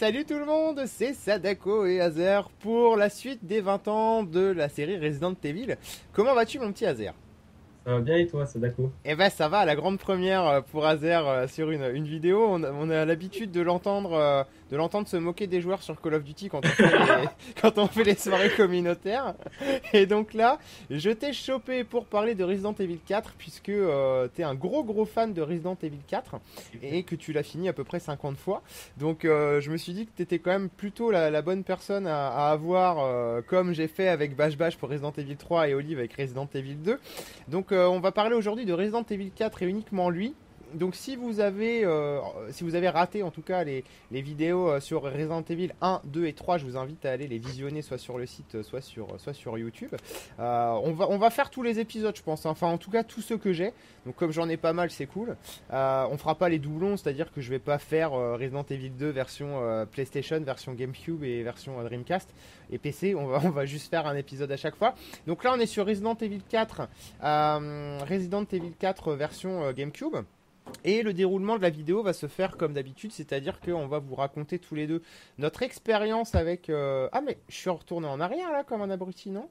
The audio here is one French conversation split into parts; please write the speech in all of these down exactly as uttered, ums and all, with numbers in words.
salut tout le monde, c'est Sadako et Azer pour la suite des vingt ans de la série Resident Evil. Comment vas-tu mon petit Azer? Ça va bien et toi, Sadako? Eh ben ça va, la grande première euh, pour Azer euh, sur une, une vidéo. On a, on a l'habitude de l'entendre euh, de l'entendre se moquer des joueurs sur Call of Duty quand on fait les, quand on fait les soirées communautaires. Et donc là, je t'ai chopé pour parler de Resident Evil quatre puisque euh, t'es un gros gros fan de Resident Evil quatre et que tu l'as fini à peu près cinquante fois. Donc euh, je me suis dit que t'étais quand même plutôt la, la bonne personne à, à avoir euh, comme j'ai fait avec Bash Bash pour Resident Evil trois et Olive avec Resident Evil deux. Donc euh, on va parler aujourd'hui de Resident Evil quatre et uniquement lui. Donc si vous avez euh, si vous avez raté en tout cas les, les vidéos euh, sur Resident Evil un, deux et trois, je vous invite à aller les visionner soit sur le site soit sur, soit sur YouTube. Euh, on, va, on va faire tous les épisodes je pense, hein. Enfin en tout cas tous ceux que j'ai. Donc comme j'en ai pas mal c'est cool. Euh, on fera pas les doublons, c'est-à-dire que je vais pas faire euh, Resident Evil deux version euh, PlayStation, version GameCube et version euh, Dreamcast et P C. On va, on va juste faire un épisode à chaque fois. Donc là on est sur Resident Evil quatre, euh, Resident Evil quatre version euh, GameCube. Et le déroulement de la vidéo va se faire comme d'habitude, c'est-à-dire qu'on va vous raconter tous les deux notre expérience avec... Euh... Ah mais je suis retourné en arrière là comme un abruti, non?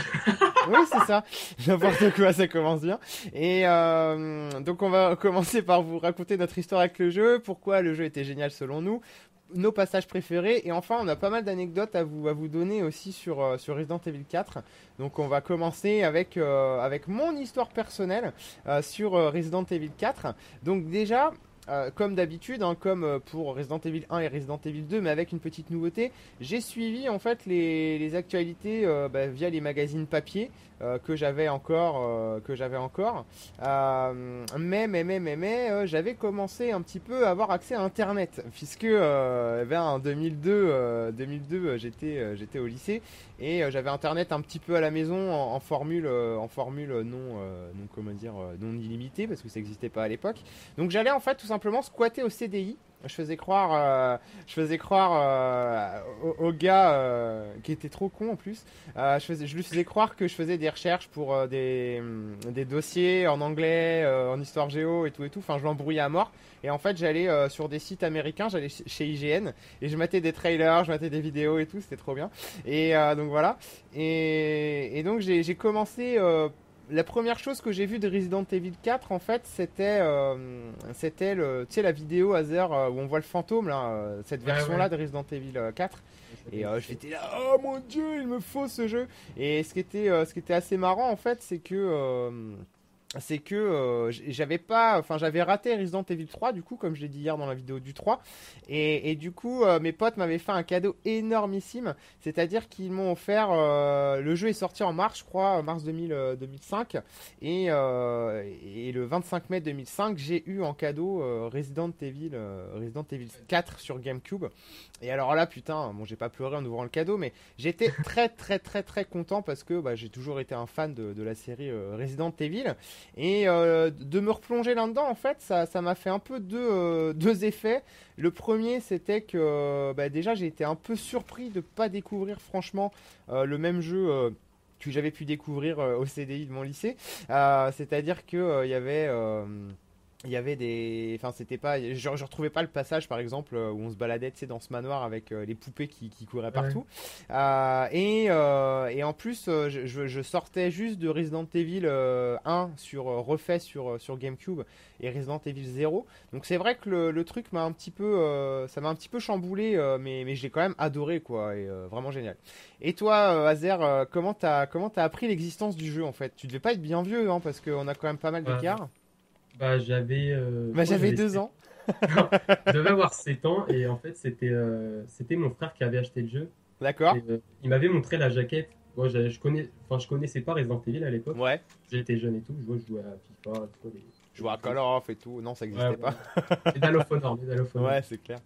Oui c'est ça, n'importe quoi, ça commence bien. Et euh, donc on va commencer par vous raconter notre histoire avec le jeu, pourquoi le jeu était génial selon nous, nos passages préférés, et enfin on a pas mal d'anecdotes à vous, à vous donner aussi sur, euh, sur Resident Evil quatre. Donc on va commencer avec, euh, avec mon histoire personnelle euh, sur euh, Resident Evil quatre. Donc déjà, euh, comme d'habitude, hein, comme euh, pour Resident Evil un et Resident Evil deux, mais avec une petite nouveauté, j'ai suivi en fait les, les actualités euh, bah, via les magazines papier euh, que j'avais encore, euh, que j'avais encore. Euh, mais mais mais mais mais euh, j'avais commencé un petit peu à avoir accès à Internet, puisque euh, eh ben, en deux mille deux, euh, deux mille deux euh, j'étais euh, j'étais au lycée et euh, j'avais Internet un petit peu à la maison en, en formule euh, en formule non euh, non comment dire euh, non illimitée parce que ça n'existait pas à l'époque. Donc j'allais en fait tout simplement squatter au C D I. Je faisais croire, euh, je faisais croire euh, au, au gars euh, qui était trop con en plus. Euh, je, faisais, je lui faisais croire que je faisais des recherches pour euh, des, des dossiers en anglais, euh, en histoire géo et tout et tout. Enfin, je l'embrouillais à mort. Et en fait, j'allais euh, sur des sites américains, j'allais chez I G N et je mettais des trailers, je mettais des vidéos et tout. C'était trop bien. Et euh, donc voilà. Et, et donc j'ai, j'ai commencé. Euh, La première chose que j'ai vue de Resident Evil quatre, en fait, c'était euh, c'était le, tu sais, la vidéo Azer euh, où on voit le fantôme, là, euh, cette Ouais, version-là ouais. de Resident Evil euh, quatre. Ça Et fait euh, chier. j'étais là, oh mon dieu, il me faut ce jeu. Et ce qui était, euh, ce qui était assez marrant, en fait, c'est que... euh, c'est que euh, j- j'avais pas, enfin j'avais raté Resident Evil trois du coup comme je l'ai dit hier dans la vidéo du trois et, et du coup euh, mes potes m'avaient fait un cadeau énormissime, c'est-à-dire qu'ils m'ont offert euh, le jeu est sorti en mars je crois, mars deux mille, euh, deux mille cinq et, euh, et le vingt-cinq mai deux mille cinq j'ai eu en cadeau euh, Resident Evil euh, Resident Evil quatre sur GameCube. Et alors là putain, bon j'ai pas pleuré en ouvrant le cadeau mais j'étais très très très très content parce que bah, j'ai toujours été un fan de, de la série euh, Resident Evil. Et euh, de me replonger là-dedans, en fait, ça, ça m'a fait un peu deux, euh, deux effets. Le premier, c'était que euh, bah, déjà, j'ai été un peu surpris de ne pas découvrir, franchement, euh, le même jeu euh, que j'avais pu découvrir euh, au C D I de mon lycée. Euh, c'est-à-dire qu'il euh, y avait... euh, il y avait des, enfin c'était pas, je, je retrouvais pas le passage par exemple euh, où on se baladait, tu sais, dans ce manoir avec euh, les poupées qui, qui couraient Ouais. partout. Euh, et, euh, et en plus euh, je, je- je sortais juste de Resident Evil euh, un sur euh, refait sur euh, sur GameCube et Resident Evil zéro. Donc c'est vrai que le, le truc m'a un petit peu, euh, ça m'a un petit peu chamboulé, euh, mais mais j'ai quand même adoré quoi, et euh, vraiment génial. Et toi, euh, Azer, euh, comment t'as comment t'as appris l'existence du jeu en fait? Tu devais pas être bien vieux, hein, parce qu'on a quand même pas mal Bah, d'écart. bah, j'avais, euh, je Bah crois que j'avais j'avais deux sept ans. Non, je devais avoir sept ans et en fait c'était euh, c'était mon frère qui avait acheté le jeu D'accord. et euh, il m'avait montré la jaquette. Moi, j'avais- je connais, enfin je connaissais pas Resident Evil à l'époque. Ouais. J'étais jeune et tout, je vois, je jouais à FIFA, tu vois, les, Je les vois à jeux comme Call ça. of et tout. Non, ça Ouais, existait pas. voilà. Medal of Honor, Medal of Honor. Ouais, c'est clair.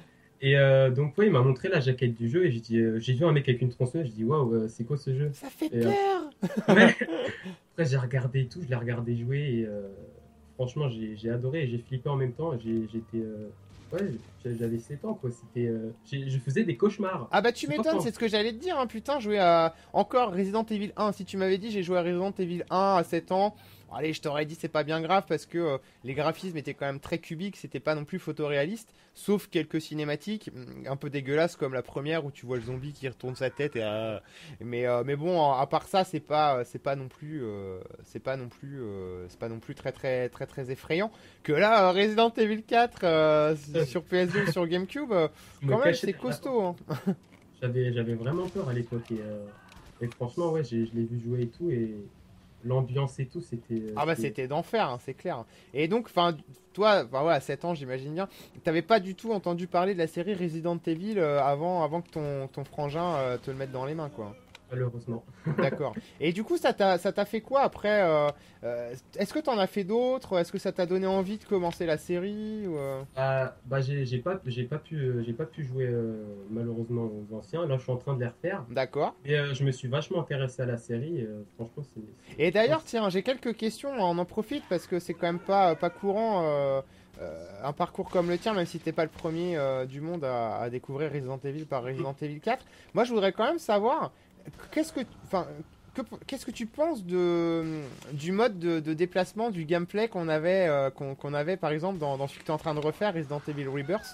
Et euh, donc ouais, il m'a montré la jaquette du jeu et j'ai dit, euh, j'ai vu un mec avec une tronçonneuse, j'ai dit waouh, euh, c'est quoi ce jeu? Ça fait Et euh, peur. ouais. Après, j'ai regardé et tout, je l'ai regardé jouer et euh, franchement, j'ai j'ai adoré et j'ai flippé en même temps. J'ai- J'étais. Euh, ouais, j'a- j'avais sept ans quoi. C'était, euh, j'ai- je faisais des cauchemars. Ah bah Je tu sais pas m'étonnes, comment. c'est ce que j'allais te dire, hein, putain, jouer à encore Resident Evil un. Si tu m'avais dit j'ai joué à Resident Evil un à sept ans, allez, je t'aurais dit c'est pas bien grave parce que euh, les graphismes étaient quand même très cubiques, c'était pas non plus photoréaliste, sauf quelques cinématiques mm, un peu dégueulasses comme la première où tu vois le zombie qui retourne sa tête et euh, mais euh, mais bon, à part ça, c'est pas c'est pas non plus euh, c'est pas non plus euh, c'est pas non plus très très très très effrayant que là euh, Resident Evil quatre euh, sur P S deux ou sur GameCube euh, Je me quand même cachais c'est derrière. costaud hein. J'avais, j'avais vraiment peur à l'époque. Et, euh, et franchement, ouais, j'ai- je l'ai vu jouer et tout. Et l'ambiance et tout, c'était. euh, Ah bah c'était- c'était d'enfer, hein, c'est clair. Et donc, enfin, toi, enfin ouais, à sept ans, j'imagine bien, t'avais pas du tout entendu parler de la série Resident Evil euh, avant, avant que ton, ton frangin euh, te le mette dans les mains, quoi. Malheureusement. D'accord. Et du coup, ça t'a, ça t'a fait quoi après euh, euh, Est-ce que t'en as fait d'autres? Est-ce que ça t'a donné envie de commencer la série ou, euh Ah, bah, j'ai j'ai pas, j'ai pas pu, euh, j'ai pas pu jouer euh, malheureusement aux anciens. Là, je suis en train de les refaire. D'accord. Et euh, je me suis vachement intéressé à la série. euh, franchement, c'est. Et c'est- d'ailleurs, tiens, j'ai quelques questions, on en profite parce que c'est quand même pas, pas courant euh, euh, un parcours comme le tien, même si t'es pas le premier euh, du monde à, à découvrir Resident Evil par Resident Evil quatre. Moi, je voudrais quand même savoir qu'est-ce que, enfin, que- qu'est-ce que tu penses de, du mode de, de déplacement, du gameplay qu'on avait, euh, qu'on, qu'on avait par exemple dans, dans celui que tu es en train de refaire, Resident Evil Rebirth,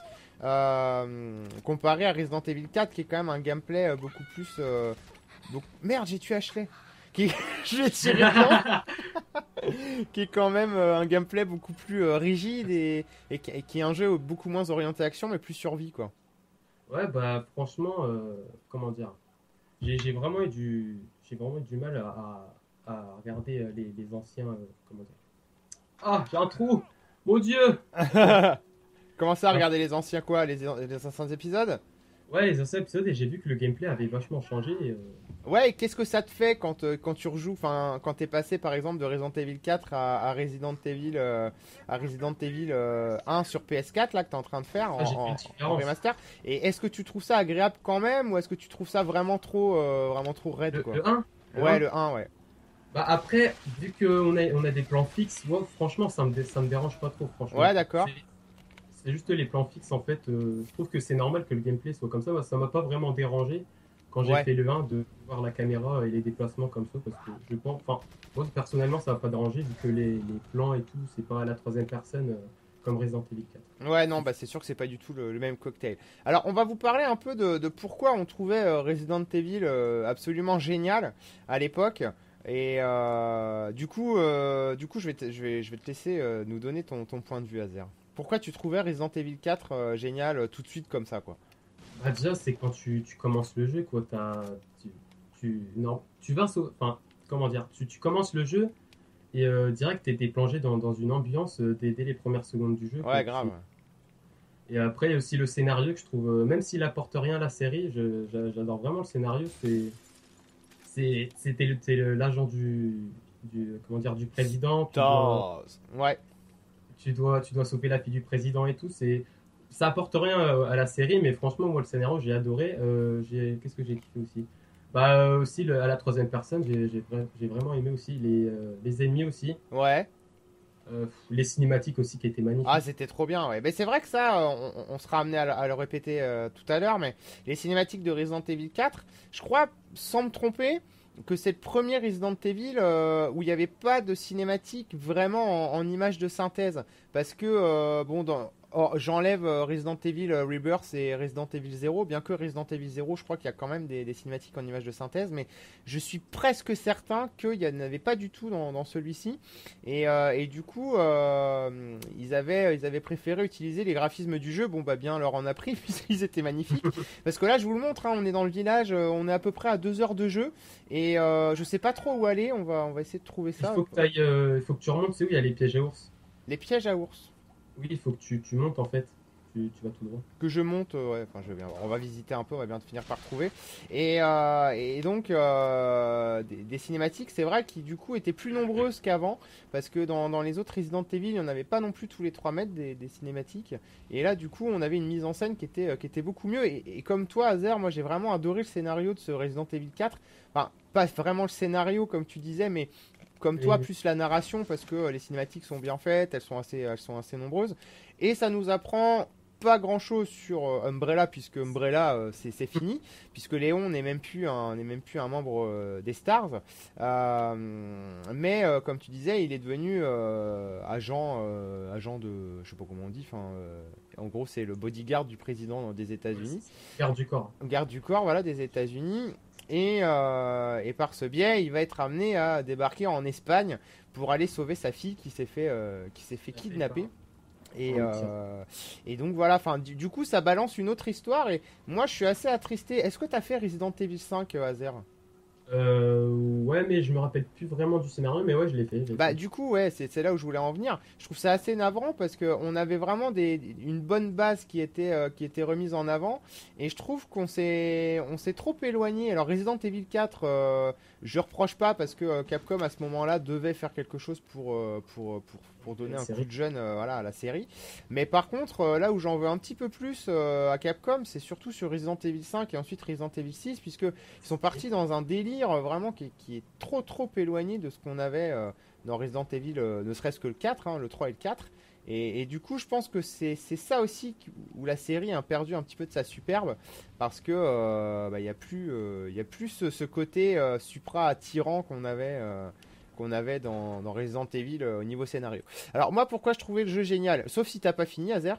euh, comparé à Resident Evil quatre, qui est quand même un gameplay euh, beaucoup plus. euh, beaucoup- Merde, j'ai tué Ashley. Qui... je vais tirer dedans. Qui est quand même euh, un gameplay beaucoup plus euh, rigide et, et qui, et qui est un jeu beaucoup moins orienté action mais plus survie quoi. Ouais, bah franchement, euh, comment dire, j'ai j'ai vraiment eu du, j'ai vraiment eu du mal à, à, à regarder euh, les, les anciens, euh, comment dire. Ah, j'ai un trou, mon Dieu. Commencez à Ah, regarder les anciens quoi, les, les anciens épisodes. ouais, les anciens épisodes et j'ai vu que le gameplay avait vachement changé. et, euh, Ouais, et qu'est-ce que ça te fait quand, euh, quand tu rejoues, enfin quand t'es passé par exemple de Resident Evil quatre à, à Resident Evil euh, à Resident Evil euh, un sur P S quatre là que t'es en train de faire en, ah, j'ai vu une en- en différence. remaster. Et est-ce que tu trouves ça agréable quand même ou est-ce que tu trouves ça vraiment trop euh, vraiment trop raide Le, quoi? le un, le Ouais, un. le un ouais. Bah après, vu qu'on a, on a des plans fixes, moi, franchement, ça me, dé- ça me dérange pas trop, Ouais, franchement. d'accord. C'est c'est juste les plans fixes, en fait. euh, je trouve que c'est normal que le gameplay soit comme ça. Moi, ça m'a pas vraiment dérangé quand j'ai Ouais. fait le un de voir la caméra et les déplacements comme ça, parce que je pense, enfin, moi, personnellement, ça m'a pas dérangé vu que les, les plans et tout, c'est pas à la troisième personne euh, comme Resident Evil quatre. Ouais, non, bah c'est sûr que c'est pas du tout le, le même cocktail. Alors, on va vous parler un peu de, de pourquoi on trouvait euh, Resident Evil euh, absolument génial à l'époque. Et euh, du coup, euh, du coup, je vais te, je vais, je vais te laisser euh, nous donner ton, ton point de vue, Azer. Pourquoi tu trouvais Resident Evil quatre euh, génial euh, tout de suite comme ça, quoi? Bah, déjà, c'est quand tu, tu commences le jeu, quoi. T'as, tu, tu, non, tu vas, sau- enfin, comment dire, tu, tu commences le jeu. Et euh, direct, t'es t'es plongé dans, dans une ambiance euh, dès, dès les premières secondes du jeu, quoi. Ouais, grave. Tu- Et après, il y a aussi le scénario que je trouve, euh, même s'il apporte rien à la série, je- j'a- j'adore vraiment le scénario. C'est, c'est, c'était le- t'es le- l'agent du, du, comment dire, du président. Tu dois, Taz. Ouais. tu dois, tu dois sauver la fille du président et tout. C'est, ça apporte rien euh, à la série, mais franchement, moi, le scénario, j'ai adoré. Euh, j'ai, qu'est-ce que j'ai kiffé aussi? Bah, euh, aussi, le- à la troisième personne, j'ai j'ai vra- j'ai vraiment aimé aussi les, euh, les ennemis aussi. Ouais. Euh, les cinématiques aussi qui étaient Ah, magnifiques. c'était trop bien, ouais. Mais c'est vrai que ça, euh, on, on sera amené à, le à le répéter euh, tout à l'heure, mais les cinématiques de Resident Evil quatre, je crois, sans me tromper, que c'est le premier Resident Evil euh, où il n'y avait pas de cinématique vraiment en, en image de synthèse. Parce que, euh, bon, dans- oh, j'enlève euh, Resident Evil euh, Rebirth et Resident Evil zéro, bien que Resident Evil zéro, je crois qu'il y a quand même des, des cinématiques en image de synthèse, mais je suis presque certain qu'il n'y en avait pas du tout dans, dans celui-ci. Et, euh, et du coup, euh, ils, avaient, ils avaient préféré utiliser les graphismes du jeu. Bon, bah bien, on leur en a pris puisqu'ils étaient magnifiques. Parce que là, je vous le montre, hein, on est dans le village, euh, on est à peu près à deux heures de jeu. Et euh, je sais pas trop où aller, on va, on va essayer de trouver Il ça. faut que t'ailles, euh, il faut que tu remontes, c'est où il y a les pièges à ours. Les pièges à ours. Oui, il faut que tu, tu montes en fait. Tu, tu vas tout droit. Que je monte, euh, ouais, enfin je vais bien voir. On va visiter un peu, on va bien finir par trouver. Et, euh, et donc euh, des, des cinématiques, c'est vrai qui du coup étaient plus nombreuses qu'avant, parce que dans, dans les autres Resident Evil, il n'y en avait pas non plus tous les trois mètres des, des cinématiques. Et là du coup, on avait une mise en scène qui était, euh, qui était beaucoup mieux. Et, et comme toi, Azer, moi j'ai vraiment adoré le scénario de ce Resident Evil quatre. Enfin, pas vraiment le scénario comme tu disais, mais comme toi, Oui. plus la narration, parce que euh, les cinématiques sont bien faites, elles sont assez, elles sont assez nombreuses. Et ça nous apprend pas grand chose sur euh, Umbrella, puisque Umbrella euh, c'est c'est fini, puisque Léon n'est même plus un, n'est même plus un membre euh, des Stars. Euh, mais euh, comme tu disais, il est devenu euh, agent, euh, agent de, je sais pas comment on dit, enfin, euh, en gros c'est le bodyguard du président des États-Unis. Garde du corps. Garde du corps, voilà, des États-Unis. Et, euh, et par ce biais, il va être amené à débarquer en Espagne pour aller sauver sa fille qui s'est fait, euh, qui s'est fait kidnapper. Et, euh, et donc voilà, enfin du, du coup ça balance une autre histoire et moi je suis assez attristé. Est-ce que tu as fait Resident Evil cinq, euh, Azer? Euh, ouais, mais je me rappelle plus vraiment du scénario, mais ouais, je l'ai fait. je l'ai Bah fait. du coup ouais, c'est c'est là où je voulais en venir. Je trouve ça assez navrant parce que on avait vraiment des, une bonne base qui était, euh, qui était remise en avant et je trouve qu'on s'est on s'est trop éloigné. Alors Resident Evil quatre, euh, je reproche pas parce que euh, Capcom à ce moment-là devait faire quelque chose pour, euh, pour, pour, pour donner La un série. coup de jeune euh, voilà, à la série. Mais par contre, euh, là où j'en veux un petit peu plus euh, à Capcom, c'est surtout sur Resident Evil cinq et ensuite Resident Evil six puisque ils sont partis dans un délire euh, vraiment qui, est- qui est trop trop éloigné de ce qu'on avait euh, dans Resident Evil, euh, ne serait-ce que le quatre, hein, le trois et le quatre. Et, et du coup, je pense que c'est c'est ça aussi qui- où la série a perdu un petit peu de sa superbe parce que euh, bah, il y a plus euh, il y a plus ce, ce côté euh, supra attirant qu'on avait euh, qu'on avait dans, dans Resident Evil euh, au niveau scénario. Alors moi, pourquoi je trouvais le jeu génial? Sauf si t'as pas fini, Azer.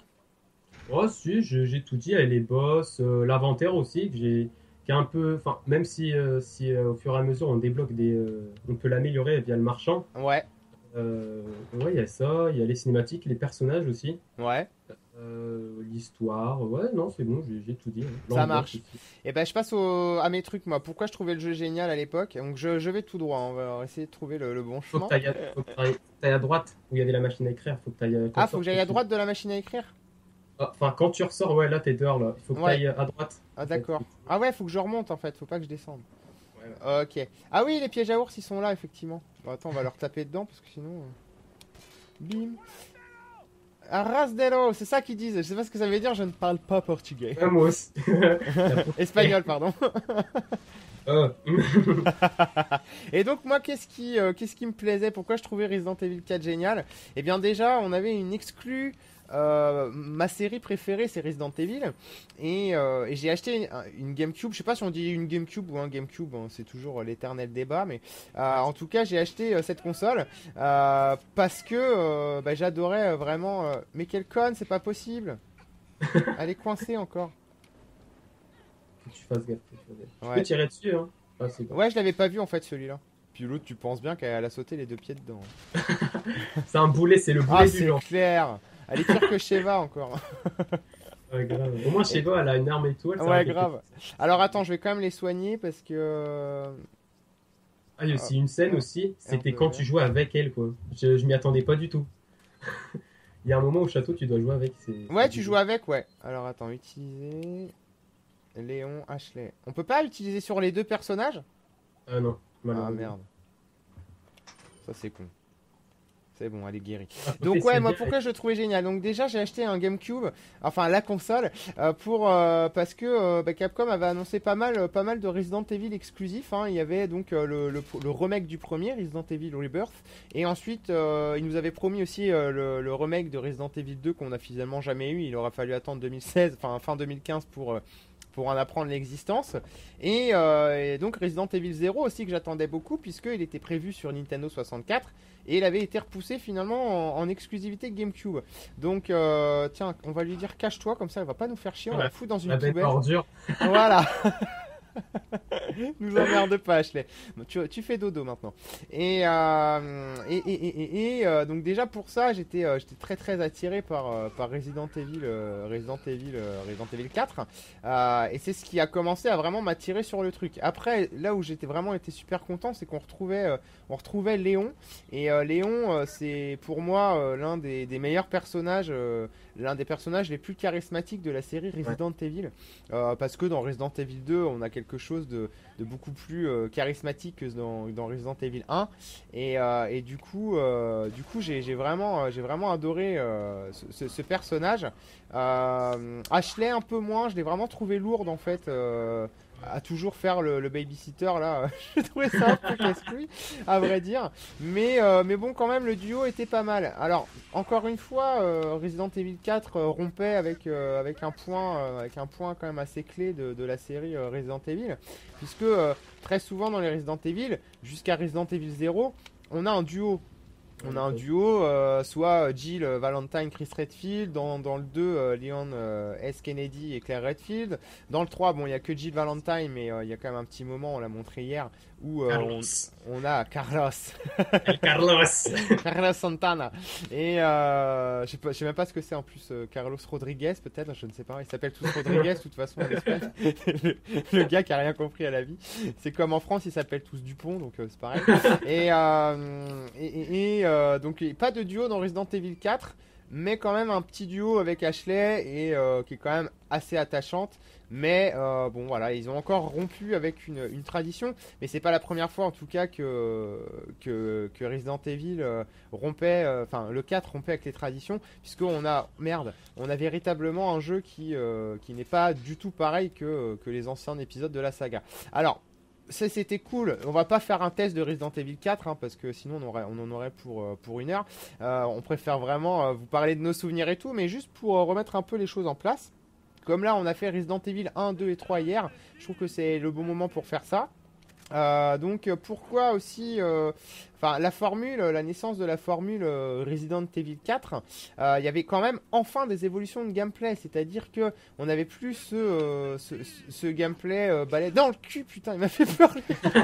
Oh, si, je- j'ai tout dit, avec les boss, euh, l'inventaire aussi, que j'ai, qui est un peu, enfin, même si, euh, si euh, au fur et à mesure on débloque des, euh, on peut l'améliorer via le marchand. Ouais, Euh, ouais, il y a ça, il y a les cinématiques, les personnages aussi, ouais, euh, l'histoire. Ouais, non, c'est bon, j'ai j'ai tout dit, hein. ça L'ambiance marche. aussi. Et ben je passe au- à mes trucs moi. Pourquoi je trouvais le jeu génial à l'époque? Donc je, je vais tout droit. On va essayer de trouver le, le bon Faut que chemin. t'ailles à, faut que t'ailles- t'ailles à droite où il y avait la machine à écrire. Faut que t'ailles, euh, quand Ah, tu faut que sors, j'aille faut à que tu- droite de la machine à écrire? Ah, enfin, quand tu ressors, ouais, là t'es dehors là. Il faut que Ouais. t'ailles à droite. Ah En fait. d'accord. Ah ouais, faut que je remonte en fait. Faut pas que je descende. Ouais, ouais. Euh, Ok. Ah oui, les pièges à ours, ils sont là, effectivement. Bon, attends, on va leur taper dedans, parce que sinon... euh, Bim. Arrasdelo, c'est ça qu'ils disent. Je sais pas ce que ça veut dire, je ne parle pas portugais. Ouais, moi aussi. Espagnol, pardon. Euh, Et donc, moi, qu'est-ce qui, euh, qu'est-ce qui me plaisait? Pourquoi je trouvais Resident Evil quatre génial? Eh bien, déjà, on avait une exclue. Euh, ma série préférée, c'est Resident Evil. Et, euh, et j'ai acheté une, une GameCube. Je sais pas si on dit une GameCube ou un GameCube, hein, c'est toujours euh, l'éternel débat. Mais euh, en tout cas, j'ai acheté euh, cette console euh, parce que euh, bah, j'adorais euh, vraiment. euh, Mais quelle conne, c'est pas possible. Elle est coincée encore. faut que tu fasses gaffe. faut que tu fasses gaffe. Tu Ouais. peux tirer dessus, hein. Ah, c'est bon. Ouais, je l'avais pas vu en fait celui-là. Puis l'autre, tu penses bien qu'elle a sauté les deux pieds dedans. C'est un boulet, c'est le boulet Ah, du c'est genre. clair. Elle est pire que Sheva encore. Ouais, grave. Au moins, Sheva, elle a une arme et tout. elle sert à Ouais, quelque grave. Alors attends, je vais quand même les soigner parce que. Ah, il y a aussi une scène aussi, c'était peu, quand ouais. tu jouais avec elle, quoi. Je, je m'y attendais pas du tout. Il y a un moment au château, tu dois jouer avec. c'est- Ouais, c'est tu bizarre. joues avec, ouais. Alors attends, utiliser. Léon Ashley. On peut pas l'utiliser sur les deux personnages? Ah non, Ah malheureusement. merde. Ça c'est con. C'est bon, elle est guérie. Ah, faut Donc essayer ouais, de moi bien pourquoi je le trouvais génial. Donc déjà j'ai acheté un GameCube, enfin la console, euh, pour euh, parce que euh, bah, Capcom avait annoncé pas mal, euh, pas mal de Resident Evil exclusifs. Hein. Il y avait donc euh, le, le, le remake du premier Resident Evil Rebirth, et ensuite euh, il nous avait promis aussi euh, le, le remake de Resident Evil deux qu'on a finalement jamais eu. Il aura fallu attendre deux mille seize, enfin fin deux mille quinze pour euh, pour en apprendre l'existence. Et, euh, et donc Resident Evil zéro aussi que j'attendais beaucoup puisqu'il était prévu sur Nintendo soixante-quatre et il avait été repoussé finalement en, en exclusivité GameCube. Donc euh, tiens, on va lui dire cache-toi comme ça, elle va pas nous faire chier, on va la foutre dans une La bête poubelle. ordure. Voilà. Nous emmerde pas, Ashley. Tu, tu fais dodo maintenant. Et, euh, et, et, et, et, et, euh, donc déjà pour ça, j'étais euh, j'étais très très attiré par, euh, par Resident Evil, euh, Resident Evil, euh, Resident Evil quatre. Euh, et c'est ce qui a commencé à vraiment m'attirer sur le truc. Après, là où j'étais vraiment été super content, c'est qu'on retrouvait, euh, on retrouvait Léon. Et euh, Léon, euh, c'est pour moi euh, l'un des, des meilleurs personnages, euh, l'un des personnages les plus charismatiques de la série Resident Evil. Euh, parce que dans Resident Evil deux, on a quelque chose de, de beaucoup plus euh, charismatique que dans, dans Resident Evil un. Et, euh, et du coup, euh, du coup j'ai j'ai vraiment, euh, j'ai vraiment adoré euh, ce, ce- ce personnage. Euh, Ashley, un peu moins, je l'ai vraiment trouvé lourde en fait. Euh, à toujours faire le, le babysitter là. Je trouvais ça un peu casse-couille, à vrai dire. Mais, euh, mais bon, quand même, le duo était pas mal. Alors, encore une fois, euh, Resident Evil quatre euh, rompait avec, euh, avec, un point, euh, avec un point quand même assez clé de, de la série euh, Resident Evil. Puisque euh, très souvent dans les Resident Evil, jusqu'à Resident Evil zéro, on a un duo. On a un duo, euh, soit Jill euh, Valentine, Chris Redfield. Dans, dans le deux, euh, Leon euh, S. Kennedy et Claire Redfield. Dans le trois, bon, il n'y a que Jill Valentine, mais euh, il y a quand même un petit moment, on l'a montré hier, où euh, on, on a Carlos. El Carlos. Carlos Santana. Et euh, je sais pas, je sais même pas ce que c'est en plus. euh, Carlos Rodriguez, peut-être, je ne sais pas. Ils s'appellent tous Rodriguez, de toute façon, en Espagne. le, le gars qui a rien compris à la vie. C'est comme en France, ils s'appellent tous Dupont, donc euh, c'est pareil. Et, euh, et, et, et euh, donc, pas de duo dans Resident Evil quatre, mais quand même un petit duo avec Ashley et euh, qui est quand même assez attachante. Mais euh, bon, voilà, ils ont encore rompu avec une, une tradition, mais c'est pas la première fois en tout cas que, que, que Resident Evil euh, rompait, enfin euh, le quatre rompait avec les traditions, puisqu'on a, merde, on a véritablement un jeu qui, euh, qui n'est pas du tout pareil que, que les anciens épisodes de la saga. Alors, ça c'était cool. On va pas faire un test de Resident Evil quatre hein, parce que sinon on, aurait, on en aurait pour, euh, pour une heure. Euh, on préfère vraiment euh, vous parler de nos souvenirs et tout, mais juste pour euh, remettre un peu les choses en place. Comme là on a fait Resident Evil un, deux et trois hier, je trouve que c'est le bon moment pour faire ça. Euh, donc pourquoi aussi euh, enfin la formule, la naissance de la formule euh, Resident Evil quatre, il euh, y avait quand même enfin des évolutions de gameplay, c'est-à-dire que on n'avait plus ce, euh, ce, ce gameplay euh, balai dans le cul, putain il m'a fait peur.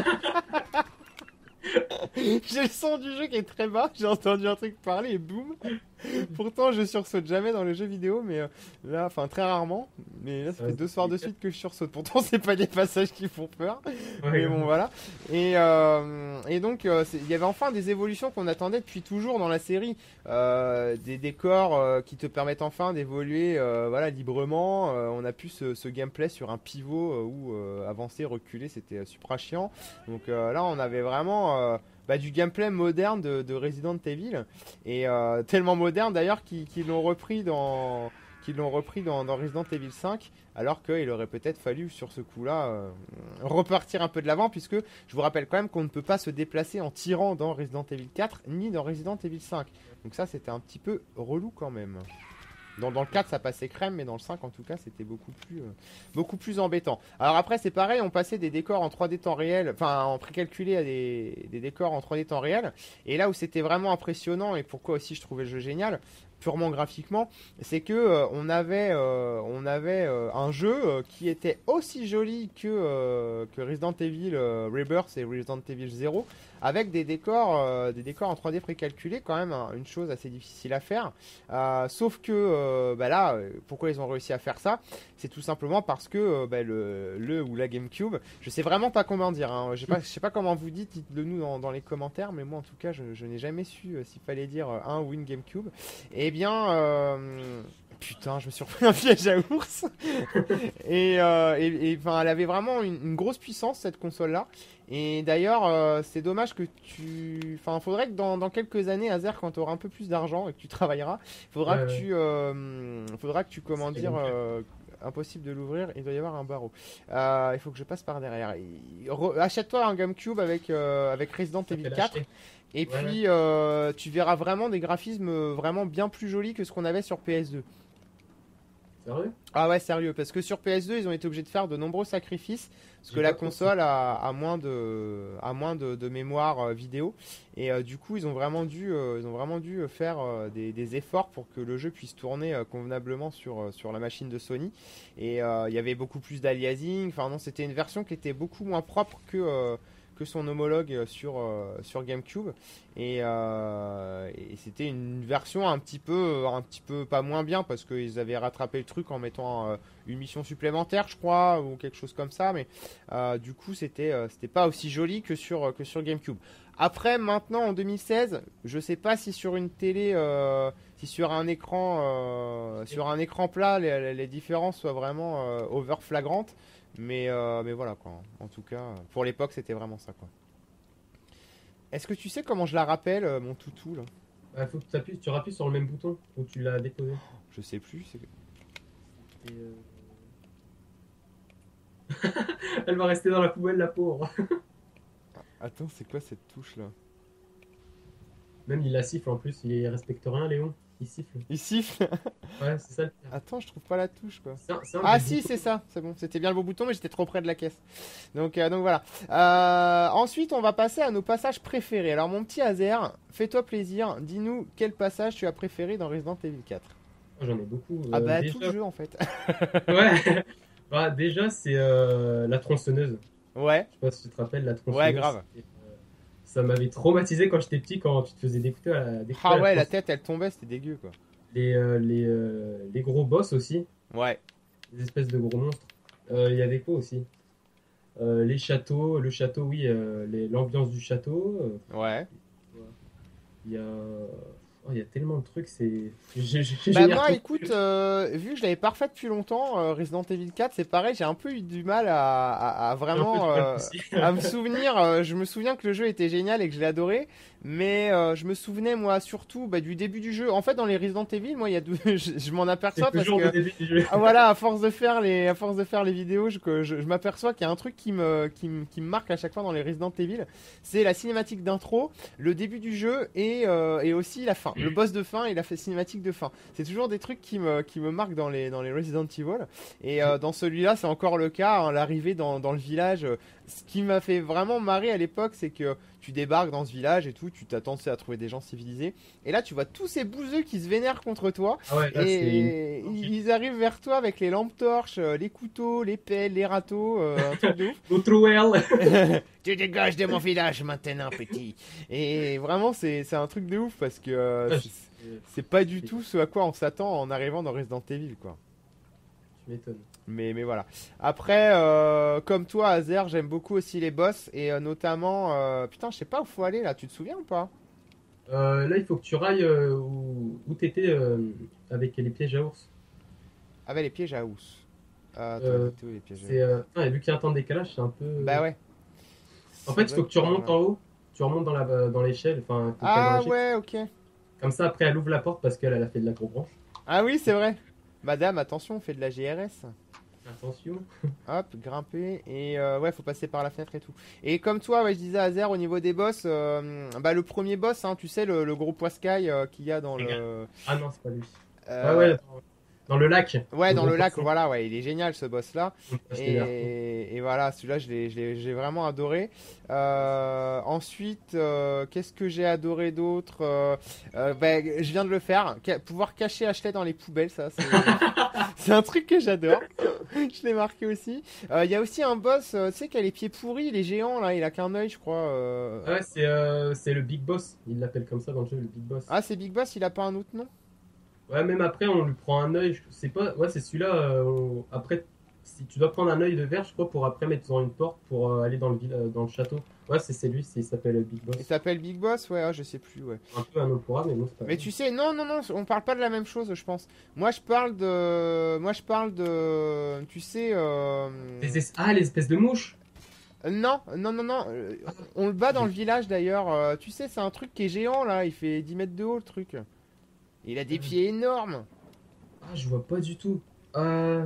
J'ai le son du jeu qui est très bas, j'ai entendu un truc parler et boum. Pourtant je sursaute jamais dans les jeux vidéo, mais euh, là, enfin très rarement, mais là ça fait deux soirs de suite que je sursaute. Pourtant c'est pas des passages qui font peur, ouais, mais bon voilà. Et, euh, et donc il euh, y avait enfin des évolutions qu'on attendait depuis toujours dans la série, euh, des décors euh, qui te permettent enfin d'évoluer euh, voilà, librement. Euh, on a pu ce, ce gameplay sur un pivot euh, où euh, avancer, reculer c'était euh, supra chiant. Donc euh, là on avait vraiment... Euh, Bah, du gameplay moderne de, de Resident Evil et euh, tellement moderne d'ailleurs qu'ils qu'ils l'ont repris dans qu'ils l'ont repris dans, dans Resident Evil cinq, alors qu'il aurait peut-être fallu sur ce coup-là euh, repartir un peu de l'avant, puisque je vous rappelle quand même qu'on ne peut pas se déplacer en tirant dans Resident Evil quatre ni dans Resident Evil cinq, donc ça c'était un petit peu relou quand même. Dans, dans le quatre ça passait crème, mais dans le cinq en tout cas c'était beaucoup plus euh, beaucoup plus embêtant. Alors après c'est pareil, on passait des décors en trois D temps réel, enfin en précalculé à des, des décors en trois D temps réel, et là où c'était vraiment impressionnant et pourquoi aussi je trouvais le jeu génial purement graphiquement, c'est que euh, on avait euh, on avait euh, un jeu euh, qui était aussi joli que euh, que Resident Evil euh, Rebirth et Resident Evil zéro, avec des décors euh, des décors en trois D précalculés, quand même hein, une chose assez difficile à faire. Euh, sauf que euh, bah là, pourquoi ils ont réussi à faire ça, c'est tout simplement parce que euh, bah, le, le ou la GameCube, je sais vraiment pas comment dire, hein, je sais pas, je sais pas comment vous dites, dites-le nous dans, dans les commentaires, mais moi en tout cas je, je n'ai jamais su euh, s'il fallait dire euh, un ou une GameCube. Et Eh bien, euh... putain, je me suis repris un piège à ours. et, euh, et, et enfin, elle avait vraiment une, une grosse puissance cette console-là. Et d'ailleurs, euh, c'est dommage que tu, enfin, faudrait que dans, dans quelques années, Azer, quand tu auras un peu plus d'argent et que tu travailleras, faudra ouais, que ouais. tu, euh, faudra que tu, comment dire, euh, impossible de l'ouvrir. Il doit y avoir un barreau. Euh, il faut que je passe par derrière. Achète-toi un GameCube avec euh, avec Resident Evil quatre. Et ouais, puis, ouais. Euh, tu verras vraiment des graphismes vraiment bien plus jolis que ce qu'on avait sur P S deux. Sérieux ? Ah ouais, sérieux. Parce que sur P S deux, ils ont été obligés de faire de nombreux sacrifices. Parce que la console a, a moins de, a moins de, de mémoire euh, vidéo. Et euh, du coup, ils ont vraiment dû, euh, ils ont vraiment dû faire euh, des, des efforts pour que le jeu puisse tourner euh, convenablement sur, euh, sur la machine de Sony. Et il euh, y avait beaucoup plus d'aliasing. Enfin non, c'était une version qui était beaucoup moins propre que... Euh, que son homologue sur, euh, sur GameCube, et, euh, et c'était une version un petit peu un petit peu pas moins bien, parce qu'ils avaient rattrapé le truc en mettant euh, une mission supplémentaire je crois, ou quelque chose comme ça, mais euh, du coup c'était euh, c'était pas aussi joli que sur, que sur GameCube. Après maintenant en deux mille seize, je sais pas si sur une télé euh, si sur un écran euh, sur un écran plat les, les différences soient vraiment euh, over flagrantes. Mais, euh, mais voilà quoi. En tout cas, pour l'époque, c'était vraiment ça quoi. Est-ce que tu sais comment je la rappelle, euh, mon toutou là ? Il faut que tu appuies, tu rappuies sur le même bouton où tu l'as déposé. Je sais plus. C'est... Et Elle va rester dans la poubelle, la pauvre. Attends, c'est quoi cette touche là? Même il la siffle en plus, il respecte rien, Léon. Il siffle. Il siffle. Ouais, c'est ça le pire. Attends, je trouve pas la touche quoi. C'est un- c'est un Ah des si, boutons. c'est ça, c'est bon, c'était bien le bon bouton, mais j'étais trop près de la caisse. Donc, euh, donc voilà. Euh, ensuite, on va passer à nos passages préférés. Alors mon petit Azer, fais-toi plaisir, dis-nous quel passage tu as préféré dans Resident Evil quatre. Oh, j'en ai beaucoup. Ah Euh, bah déjà... tout le jeu en fait. Ouais. Bah, déjà, c'est euh, la tronçonneuse. Ouais, Je sais pas si tu te rappelles, la tronçonneuse. ouais, grave. c'était, euh, Ça m'avait traumatisé quand j'étais petit, quand tu te faisais découper à la, découper à Ah la ouais, la tronçonneuse. tête elle tombait, c'était dégueu quoi. Les, euh, les, euh, les gros boss aussi, Ouais, les espèces de gros monstres. Euh, Il y avait quoi aussi? Euh, les châteaux, le château, oui, euh, les- l'ambiance du château. euh, ouais. Il y a... oh, il y a tellement de trucs, c'est... J'ai j'ai- Bah j'ai moi retrouvé- écoute, euh, vu que je l'avais pas refait depuis longtemps, euh, Resident Evil quatre, c'est pareil, j'ai un peu eu du mal à, à- à j'ai un peu vraiment du mal euh, aussi. à me souvenir. Euh, je me souviens que le jeu était génial et que je l'ai adoré, mais euh, je me souvenais moi surtout bah, du début du jeu. En fait, dans les Resident Evil, moi il y a deux... je, je m'en aperçois C'est parce toujours que le début du jeu. ah, voilà, à force de faire les, à force de faire les vidéos, je, que je, je m'aperçois qu'il y a un truc qui me, qui, me, qui me marque à chaque fois dans les Resident Evil, c'est la cinématique d'intro, le début du jeu et, euh, et aussi la fin, le boss de fin et la cinématique de fin. C'est toujours des trucs qui me, qui me marquent dans les, dans les Resident Evil. Et euh, dans celui-là, c'est encore le cas, hein, l'arrivée dans, dans le village. euh, Ce qui m'a fait vraiment marrer à l'époque, c'est que tu débarques dans ce village et tout, tu t'attends tu sais, à trouver des gens civilisés. Et là, tu vois tous ces bouseux qui se vénèrent contre toi. Ah ouais, là, c'est une... Et ils ils arrivent vers toi avec les lampes torches, euh, les couteaux, les pelles, les râteaux, euh, un truc de ouf. Notre well. Tu dégages de mon village maintenant, petit. Et vraiment, c'est c'est un truc de ouf parce que euh, Ah, c'est je- c'est pas du tout ce à quoi on s'attend en arrivant dans Resident Evil, quoi. Tu m'étonnes. Mais, mais voilà. Après, euh, comme toi, Azer, j'aime beaucoup aussi les boss et euh, notamment, euh, putain, je sais pas où faut aller là. Tu te souviens ou pas? Euh, là, il faut que tu railles euh, où, où t'étais euh, avec les pièges à ours. Avec les pièges à housse. Euh, attends, Euh, il était où, les pièges à C'est, euh... ah, et vu qu'il y a un temps de décalage, c'est un peu... Bah ouais. En Ça fait, il doit faut être que tu par remontes là. en haut. Tu remontes dans la, dans l'échelle. Enfin, faut que t'ailles dans Ah l'échelle. ouais, ok. Comme ça, après, elle ouvre la porte parce qu'elle elle a fait de la gros branche. Ah oui, c'est vrai. Madame, attention, on fait de la G R S. Attention. Hop, grimper et euh, ouais, faut passer par la fenêtre et tout. Et comme toi, ouais, je disais à Azer au niveau des boss, euh, bah le premier boss, hein, tu sais le, le gros poiscaille euh, qu'il y a dans le, Ah non, c'est pas lui. euh, Ouais, ouais, dans, dans le lac. ouais, dans gros le lac, poisson. voilà, ouais, il est génial ce boss là. On peut acheter des harpons. Et, et voilà, celui-là, je l'ai, je l'ai- j'ai vraiment adoré. Euh, ensuite, euh, qu'est-ce que j'ai adoré d'autre? Euh, euh, ben, je viens de le faire. Ca- pouvoir cacher Ashley dans les poubelles, ça, c'est, c'est un truc que j'adore. Je l'ai marqué aussi. Euh, Il y a aussi un boss, euh, tu sais, qui a les pieds pourris, il est géant là, il a qu'un œil, je crois. euh. Ouais, c'est euh, c'est le Big Boss. Il l'appelle comme ça dans le jeu, le Big Boss. Ah, c'est Big Boss, il a pas un autre nom? Ouais, même après, on lui prend un œil. je- C'est pas. Ouais, c'est celui-là. euh, on- Après, si tu dois prendre un œil de verre, je crois, pour après mettre dans une porte pour euh, aller dans le, vill- euh, dans le château. Ouais, c'est c'est lui. c'est- Il s'appelle Big Il Boss. s'appelle Big Boss, ouais, ah, je sais plus, ouais. Un peu un opéra, mais bon, c'est pas Mais grave. tu sais, non, non, non, on parle pas de la même chose, je pense. Moi, je parle de, moi, je parle de, tu sais, euh... Les es- Ah, les espèces de mouches. euh, non, non, non, non, euh, on le bat dans le village d'ailleurs. euh, Tu sais, c'est un truc qui est géant là, il fait dix mètres de haut le truc. Il a des Euh. pieds énormes. Ah, je vois pas du tout. Euh.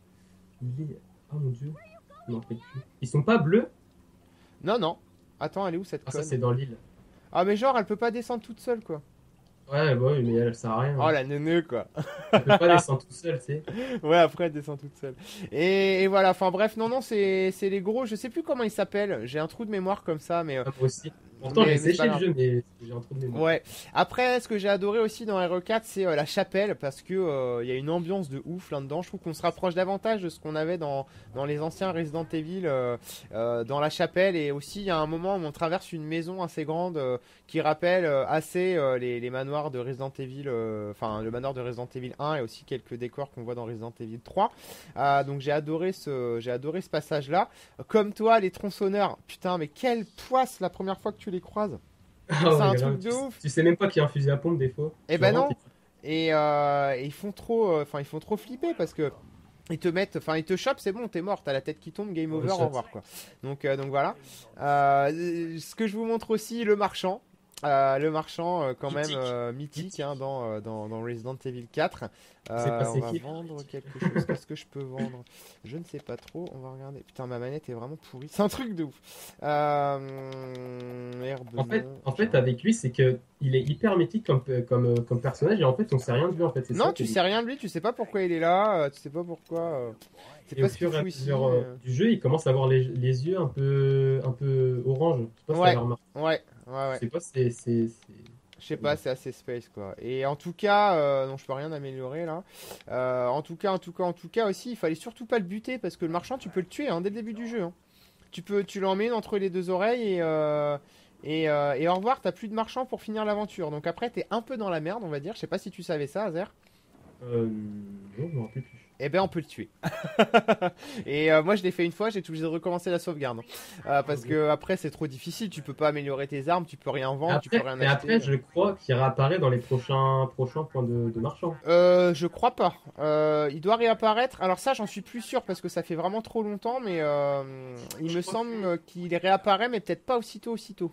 Il est. Oh mon dieu. Je m'en rappelle plus. Ils sont pas bleus? Non, non. Attends, elle est où cette Ah, ça, conne? c'est dans l'île. Ah, mais genre, elle peut pas descendre toute seule quoi. Ouais, bah oui, mais elle, sert à rien. Oh la neuneu quoi. Elle peut pas descendre tout seul, tu sais. Ouais, après elle descend toute seule. Et, et voilà, enfin bref, non, non, c'est c'est les gros, je sais plus comment ils s'appellent. J'ai un trou de mémoire comme ça, mais. euh, Ah, moi aussi. Pourtant, mais- j'ai mais c'est pas séché le grave. jeu, mais j'ai un trou de mémoire. Ouais. Après, ce que j'ai adoré aussi dans R E quatre, c'est euh, la chapelle parce que euh, il y a une ambiance de ouf là-dedans. Je trouve qu'on se rapproche davantage de ce qu'on avait dans dans les anciens Resident Evil, euh, euh, dans la chapelle. Et aussi, il y a un moment où on traverse une maison assez grande euh, qui rappelle euh, assez euh, les, les manoirs de Resident Evil, euh, enfin le manoir de Resident Evil un et aussi quelques décors qu'on voit dans Resident Evil trois. Euh, donc j'ai adoré ce j'ai adoré ce passage-là. Comme toi, les tronçonneurs, putain, mais quelle poisse la première fois que tu les croises. Ah C'est ouais, un grave. truc de Tu- ouf. Tu sais même pas qu'il y a un fusil à pompe des fois. Eh Tu ben rentres non. Et, euh, et ils font trop, euh, enfin ils font trop flipper parce que ils te mettent, enfin ils te chopent, c'est bon, t'es mort, t'as la tête qui tombe, game Ouais, over, shot. au revoir quoi. Donc euh, donc voilà. Euh, ce que je vous montre aussi, le marchand. Euh, le marchand, euh, quand même Mythique. euh, mythique, Mythique. hein, dans, euh, dans, dans Resident Evil quatre. C'est Euh, on passé va qui? vendre quelque chose. Qu'est-ce que je peux vendre? Je ne sais pas trop. On va regarder. Putain, ma manette est vraiment pourrie. C'est un truc de ouf. Euh, herbe En fait, non. en fait, Tiens. avec lui, c'est que il est hyper mythique comme, comme, euh, comme personnage et en fait, on sait rien de lui en fait. C'est Non, ça qui tu est sais bizarre. rien de lui. Tu sais pas pourquoi il est là. euh, tu sais pas pourquoi. euh, Tu sais Et au pas ce qu'il fur et à fout ici. mesure euh, euh. du jeu, il commence à avoir les, les yeux un peu, un peu orange. Je sais pas si t'avais Ouais, remarqué. ouais, ouais, Je ouais. sais pas, c'est, c'est, c'est- Je sais pas, c'est assez space quoi. Et en tout cas, euh, non, je peux rien améliorer là. Euh, en tout cas, en tout cas, en tout cas aussi, il fallait surtout pas le buter parce que le marchand, tu peux le tuer hein, dès le début du jeu. hein. Tu peux, tu l'emmènes entre les deux oreilles et euh, et, euh, et au revoir. T'as plus de marchand pour finir l'aventure. Donc après, t'es un peu dans la merde, on va dire. Je sais pas si tu savais ça, Azer. Euh, non, je me rappelle plus. Eh ben, on peut le tuer. Et euh, moi, je l'ai fait une fois, j'ai été obligé de recommencer la sauvegarde. Euh, parce que après, c'est trop difficile. Tu peux pas améliorer tes armes, tu peux rien vendre, tu peux Après, rien mais acheter. après, je crois qu'il réapparaît dans les prochains, prochains points de, de marchand. Euh, je crois pas. Euh, il doit réapparaître. Alors ça, j'en suis plus sûr parce que ça fait vraiment trop longtemps, mais euh, il Je me crois semble qu'il réapparaît, mais peut-être pas aussitôt, aussitôt.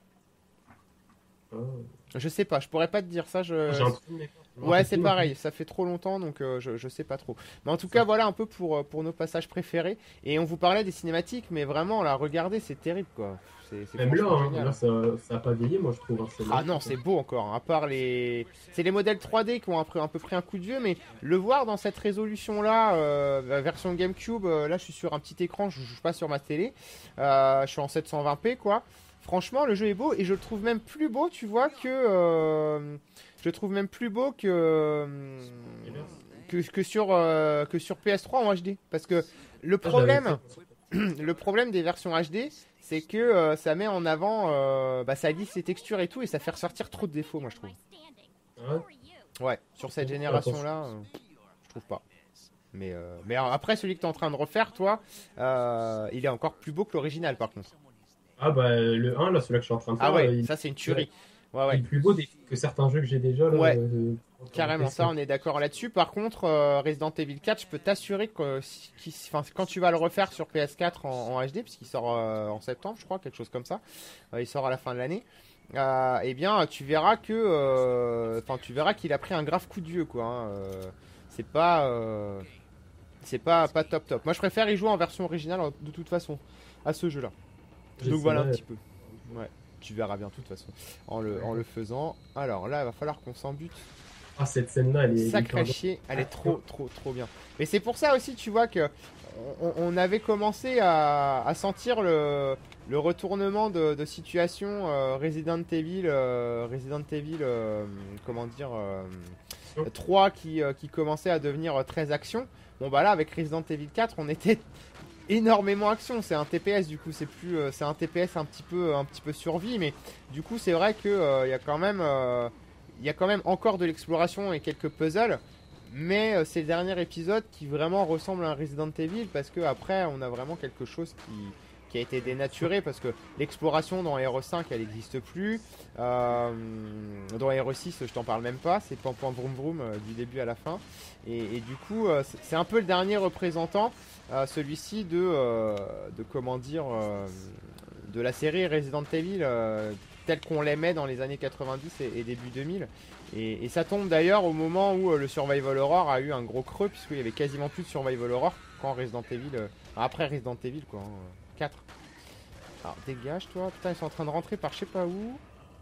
Ah. Je sais pas. Je pourrais pas te dire ça. Je... J'ai un truc, mais je me Ouais, rappelle c'est plus non pareil. plus. Ça fait trop longtemps, donc euh, je, je sais pas trop. Mais en tout Ça. cas, voilà un peu pour euh, pour nos passages préférés. Et on vous parlait des cinématiques, mais vraiment, là, regardez, c'est terrible, quoi. C'est c'est Même là, franchement hein, génial. là, ça, ça a pas vieilli, moi je trouve. Hein, c'est Ah non, magnifique, c'est hein. beau encore, hein. À part les... C'est les modèles trois D qui ont un peu, un peu pris un coup de vieux, mais le voir dans cette résolution-là, euh, la version GameCube, euh, là je suis sur un petit écran, je joue pas sur ma télé, euh, je suis en sept cent vingt p quoi. Franchement, le jeu est beau et je le trouve même plus beau, tu vois, que... euh, Je le trouve même plus beau que... euh, Et là, Que, que sur, euh, que sur P S trois en H D. Parce que le ça, je l'avais problème, fait. le problème des versions H D, c'est que euh, ça met en avant, euh, bah, ça lisse les textures et tout, et ça fait ressortir trop de défauts, moi je trouve. Ah ouais. Ouais, sur cette Faut faire génération-là, euh, je trouve pas. Mais, euh, mais alors, après, celui que tu es en train de refaire, toi, euh, il est encore plus beau que l'original, par contre. Ah bah le un, là, celui-là que je suis en train de Ah faire, ouais, euh, il, ça c'est une tuerie. Ouais, il ouais. est plus beau des- que certains jeux que j'ai déjà là. Ouais. euh, Carrément, ça on est d'accord là-dessus. Par contre, euh, Resident Evil quatre, je peux t'assurer que si- qu'il- enfin, quand tu vas le refaire sur P S quatre en, en H D, puisqu'il sort euh, en septembre, je crois, quelque chose comme ça, euh, il sort à la fin de l'année, euh, eh bien tu verras que, euh, enfin tu verras qu'il a pris un grave coup de vieux, quoi. hein. Euh, c'est pas, euh, c'est pas, pas top top. Moi je préfère y jouer en version originale de toute façon à ce jeu-là. Donc voilà un j'essaierai. petit peu. Ouais, tu verras bien de toute façon en le, en le faisant. Alors là, il va falloir qu'on s'en bute. Ah, cette scène-là, elle est Sacré hyper chier, elle est trop trop trop bien. Mais c'est pour ça aussi, tu vois, que on, on avait commencé à, à sentir le, le retournement de, de situation euh, Resident Evil, euh, Resident Evil, euh, comment dire, euh, bonne. trois qui, euh, qui commençait à devenir euh, très action. Bon bah là, avec Resident Evil quatre, on était énormément action. C'est un T P S du coup, c'est plus, euh, c'est un T P S un petit peu, un petit peu survie, mais du coup c'est vrai que euh, il y a quand même euh, il y a quand même encore de l'exploration et quelques puzzles, mais euh, c'est le dernier épisode qui vraiment ressemble à un Resident Evil parce que après on a vraiment quelque chose qui, qui a été dénaturé parce que l'exploration dans R E cinq elle n'existe plus, euh, dans R E six je t'en parle même pas, c'est pam pam vroom vroom euh, du début à la fin et, et du coup euh, c'est c'est un peu le dernier représentant euh, celui-ci de, euh, de comment dire euh, de la série Resident Evil euh, tel qu'on l'aimait dans les années quatre-vingt-dix et, et début deux mille. Et, et ça tombe d'ailleurs au moment où euh, le Survival Horror a eu un gros creux, puisqu'il y avait quasiment plus de Survival Horror quand Resident Evil. euh, après Resident Evil, quoi. hein, euh, quatre. Alors dégage toi. Putain, ils sont en train de rentrer par je sais pas où.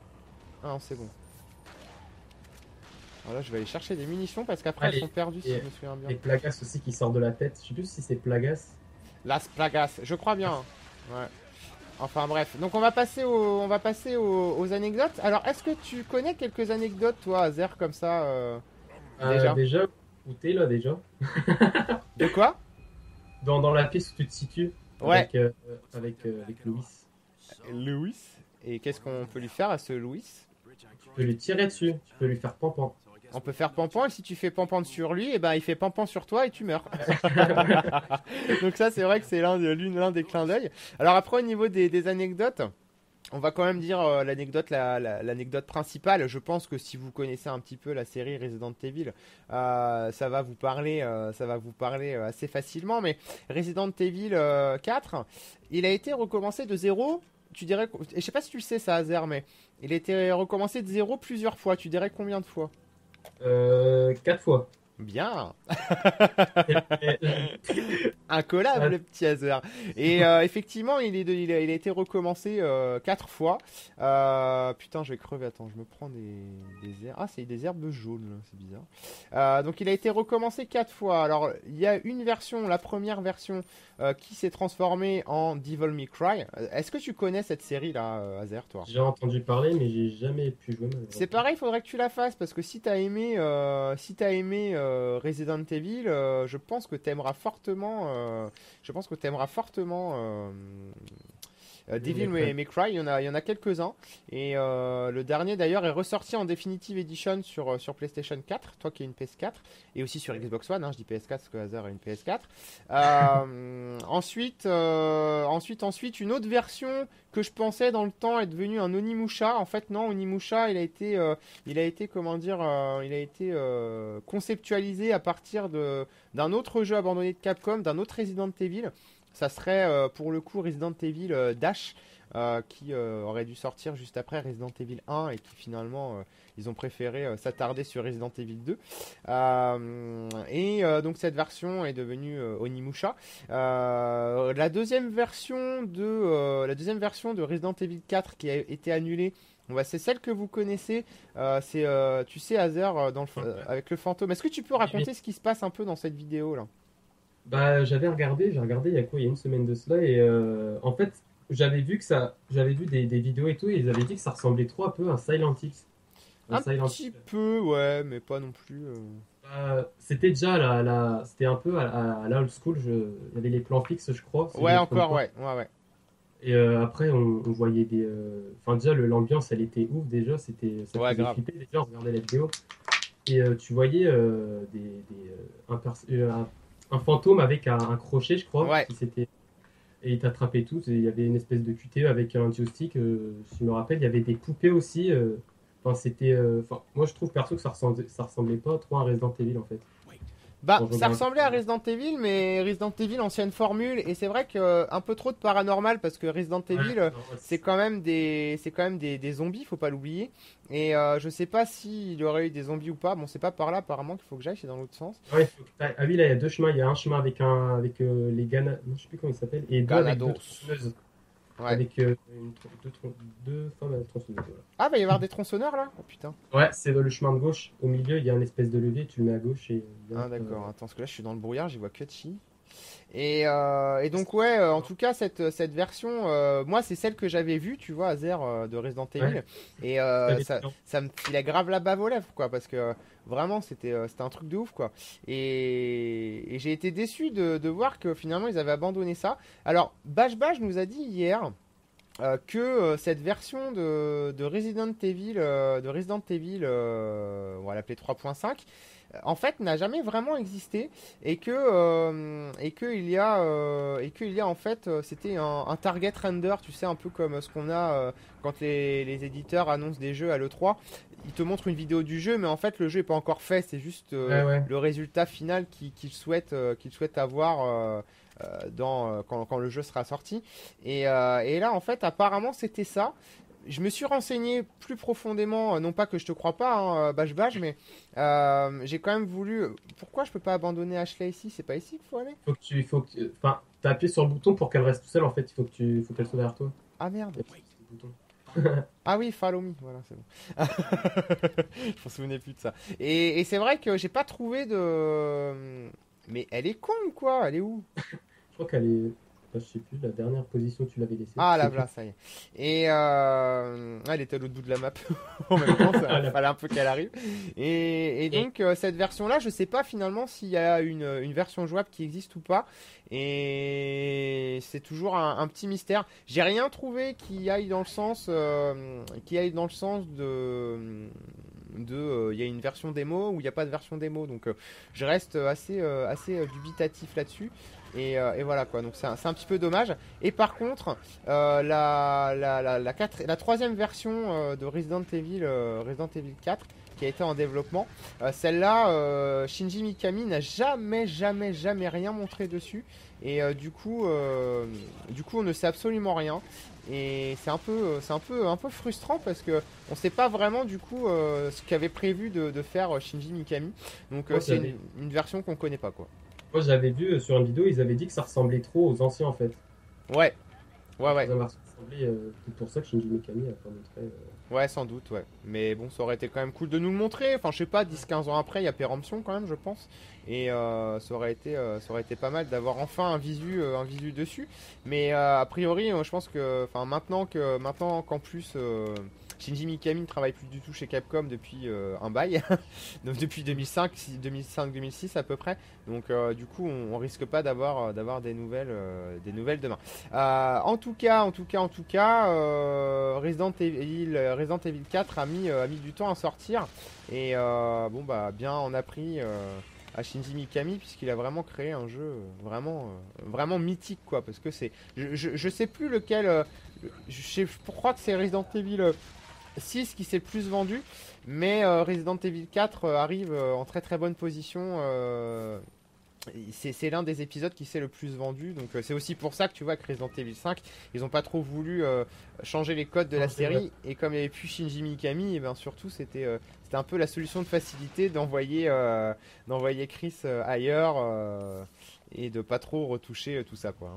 Ah non, c'est bon. Alors là, je vais aller chercher des munitions parce qu'après Allez, elles sont perdues si et- je me souviens bien. Et Plagas aussi qui sort de la tête. Je sais plus si c'est Plagas. Las Plagas, je crois bien. hein. Ouais. Enfin bref, donc on va passer, au, on va passer aux, aux anecdotes. Alors, est-ce que tu connais quelques anecdotes, toi, Azer, comme ça euh, Euh, Déjà. déjà, où t'es là déjà De quoi dans, dans la pièce où tu te situes Ouais. avec, euh, avec, euh, avec Louis. Louis. Et qu'est-ce qu'on peut lui faire à ce Louis? Tu peux lui tirer dessus, tu peux lui faire pampan. On peut faire pampan, et si tu fais pampan sur lui, et ben il fait pampan sur toi et tu meurs. Donc ça, c'est vrai que c'est l'un de- l'une- l'un des clins d'œil. Alors après, au niveau des, des anecdotes, on va quand même dire euh, l'anecdote la, la- l'anecdote principale. Je pense que si vous connaissez un petit peu la série Resident Evil, euh, ça va vous parler, euh, ça va vous parler euh, assez facilement. Mais Resident Evil euh, quatre, il a été recommencé de zéro tu dirais, et je sais pas si tu le sais ça, Azer, mais il a été recommencé de zéro plusieurs fois. Tu dirais combien de fois? Euh, quatre fois. Bien. Et- Incollable Ah, le petit Azer. Et euh, effectivement, il, est de- il, a, il a été recommencé euh, quatre fois. Euh, putain, je vais crever. Attends, je me prends des, des herbes. Ah, c'est des herbes jaunes, là, c'est bizarre. Euh, donc, il a été recommencé quatre fois. Alors, il y a une version, la première version, euh, qui s'est transformée en Devil May Cry. Euh, Est-ce que tu connais cette série-là, euh, Azer, toi? j'ai entendu parler, mais j'ai jamais pu jouer C'est malheureusement. pareil, il faudrait que tu la fasses parce que si t'as aimé, euh, si t'as aimé euh, Resident Evil, euh, je pense que t'aimeras fortement, euh, je pense que t'aimeras fortement euh, euh, Devil Devil May May, Cry. May Cry. Il y en a, il y en a quelques-uns et euh, le dernier d'ailleurs est ressorti en Definitive Edition sur euh, sur PlayStation quatre, toi qui as une P S quatre et aussi sur Xbox One. Hein, je dis P S quatre parce que Hazard a une P S quatre. Euh, ensuite, euh, ensuite, ensuite, une autre version que je pensais dans le temps est devenue un Onimusha. En fait, non, Onimusha, il a été, euh, il a été, comment dire, euh, il a été euh, conceptualisé à partir de d'un autre jeu abandonné de Capcom, d'un autre Resident Evil. Ça serait euh, pour le coup Resident Evil euh, Dash, euh, qui euh, aurait dû sortir juste après Resident Evil un et qui finalement euh, ils ont préféré euh, s'attarder sur Resident Evil deux. Euh, et euh, donc cette version est devenue euh, Onimusha. Euh, la deuxième version de euh, la deuxième version de Resident Evil quatre qui a été annulée. Bon, bah, c'est celle que vous connaissez. Euh, c'est euh, tu sais Hazer euh, dans le, Ouais. euh, avec le fantôme. Est-ce que tu peux Oui, oui. raconter ce qui se passe un peu dans cette vidéo là? Bah, j'avais regardé, j'ai regardé il y a quoi, il y a une semaine de cela, et euh, en fait, j'avais vu que ça, j'avais vu des, des vidéos et tout, et ils avaient dit que ça ressemblait trop un peu à un Silent Hill. Un Un Silent petit Hill. peu, ouais, mais pas non plus. euh. Euh, c'était déjà la, la- c'était un peu à, à, à la old school. Je, il y avait les plans fixes, je crois, si je Ouais, me trompe encore, pas. ouais, ouais, ouais. Et euh, après, on, on voyait des, euh, enfin déjà le- l'ambiance, elle était ouf déjà, c'était, ça Ouais, faisait grave. flipper déjà, on regardait la vidéo. Et euh, tu voyais euh, des, des, euh, un, pers- euh, un, un fantôme avec un, un crochet, je crois, Ouais. qui s'était et il t'attrapait tous. Et il y avait une espèce de Q T E avec un joystick. Euh, si je me rappelle, il y avait des poupées aussi. euh, Enfin, c'était. euh, Enfin, moi, je trouve perso que ça ressemblait, ça ressemblait pas trop à un Resident Evil en fait. Bah, Quand je ça regarde. ressemblait à Resident Evil, mais Resident Evil ancienne formule, et c'est vrai que euh, un peu trop de paranormal parce que Resident Ouais, Evil, euh, non, ouais, c'est c'est- quand même des, c'est quand même des, des zombies, faut pas l'oublier. Et euh, je sais pas s'il y aurait eu des zombies ou pas. Bon, c'est pas par là apparemment qu'il faut que j'aille, c'est dans l'autre sens. ouais, faut que t'ailles- ah oui, là, il y a deux chemins. Il y a un chemin avec un, avec euh, les Ghana, non, je sais plus comment il s'appelle, et deux avec deux Galados. tronçonneuses, Ouais. avec euh, une tron- deux, tron- deux femmes avec tronçonneuses. Voilà. Ah, va y avoir des tronçonneurs là? Oh putain. Ouais, c'est le chemin de gauche. Au milieu, il y a une espèce de levier. Tu le mets à gauche et. il y a, Ah, d'accord. euh, Attends, parce que là, je suis dans le brouillard, j'y vois que Chi. Et, euh, et donc ouais, euh, en tout cas cette, cette version, euh, moi c'est celle que j'avais vue, tu vois, Azer euh, de Resident Evil, Ouais, et euh, elle est ça, bien. ça me filait grave la bave aux lèvres, quoi, parce que euh, vraiment c'était euh, c'était un truc de ouf, quoi. Et, et j'ai été déçu de, de voir que finalement ils avaient abandonné ça. Alors Bash Bash nous a dit hier euh, que euh, cette version de, de Resident Evil, euh, de Resident Evil, euh, on va l'appeler trois point cinq, euh, en fait n'a jamais vraiment existé et que euh, et que il y a euh, et qu'il y a en fait euh, c'était un, un target render, tu sais un peu comme ce qu'on a euh, quand les, les éditeurs annoncent des jeux à l'E trois, ils te montrent une vidéo du jeu mais en fait le jeu est pas encore fait, c'est juste euh, Ouais, ouais. le résultat final qu'ils qu'ils souhaitent euh, qu'ils souhaitent avoir euh, euh, dans euh, quand, quand le jeu sera sorti. Et, euh, et là, en fait, apparemment, c'était ça. Je me suis renseigné plus profondément, euh, non pas que je te crois pas, hein, Bash Bash, mais euh, j'ai quand même voulu. Pourquoi je peux pas abandonner Ashley ici? C'est pas ici qu'il faut aller? Faut que tu, faut que, enfin, t'as appuyé sur le bouton pour qu'elle reste toute seule en fait. Il faut que tu, faut qu'elle soit derrière toi. Ah merde. Il y a ce bouton. Ah oui, follow me, voilà, c'est bon. Je m'en souvenais plus de ça. Et, et c'est vrai que j'ai pas trouvé de. Mais elle est con ou quoi? Elle est où? Je crois qu'elle est, bah, je sais plus, la dernière position tu l'avais laissée. Ah Je sais là, plus. là, ça y est. Et euh... ah, elle était à l'autre bout de la map. En même temps, ça Ah, là. fallait un peu qu'elle arrive. Et, et donc, euh, cette version-là, je sais pas finalement s'il y a une, une version jouable qui existe ou pas. Et c'est toujours un, un petit mystère. J'ai rien trouvé qui aille dans le sens, euh, qui aille dans le sens de, de, euh, il y a une version démo ou il n'y a pas de version démo. Donc, euh, je reste assez, euh, assez euh, dubitatif là-dessus. Et, euh, et voilà quoi, donc c'est un, c'est un petit peu dommage. Et par contre, euh, la, la, la, la, quatre- la troisième version euh, de Resident Evil, euh, Resident Evil quatre, qui a été en développement. Euh, Celle-là, euh, Shinji Mikami n'a jamais, jamais, jamais rien montré dessus. Et euh, du coup, euh, du coup, on ne sait absolument rien. Et c'est un peu, c'est un peu, un peu frustrant parce que on sait pas vraiment du coup euh, ce qu'avait prévu de, de faire Shinji Mikami. Donc euh, Moi, c'est j'avais une, une version qu'on connaît pas quoi. moi, j'avais vu euh, sur une vidéo, ils avaient dit que ça ressemblait trop aux anciens en fait. Ouais, ouais, La ouais. troisième version ressemblait, euh, c'est pour ça que Shinji Mikami a pas montré. euh, Ouais, sans doute, ouais. Mais bon, ça aurait été quand même cool de nous le montrer. Enfin, je sais pas, dix quinze ans après, il y a Péremption quand même, je pense. Et euh, ça aurait été, euh, ça aurait été pas mal d'avoir enfin un visu, euh, un visu dessus. Mais euh, a priori, euh, je pense que, enfin, maintenant que, maintenant qu'en plus, euh, Shinji Mikami ne travaille plus du tout chez Capcom depuis euh, un bail, donc depuis deux mille cinq, deux mille cinq, deux mille six à peu près. Donc, euh, du coup, on, on risque pas d'avoir, euh, d'avoir des nouvelles, euh, des nouvelles demain. Euh, en tout cas, en tout cas, en tout cas, euh, Resident Evil, Resident Evil quatre a mis, euh, a mis du temps à sortir et euh, bon bah bien on a pris euh, à Shinji Mikami puisqu'il a vraiment créé un jeu vraiment, euh, vraiment mythique quoi parce que c'est, je, je, je sais plus lequel, euh, je, sais- je crois que c'est Resident Evil euh, six qui s'est le plus vendu, mais euh, Resident Evil quatre euh, arrive euh, en très très bonne position. euh, c'est c'est l'un des épisodes qui s'est le plus vendu, donc euh, c'est aussi pour ça que tu vois que Resident Evil cinq, ils ont pas trop voulu euh, changer les codes de la Non, c'est vrai. série, et comme il n'y avait plus Shinji Mikami, et ben surtout c'était euh, c'était un peu la solution de facilité d'envoyer euh, d'envoyer Chris euh, ailleurs euh, et de pas trop retoucher euh, tout ça quoi.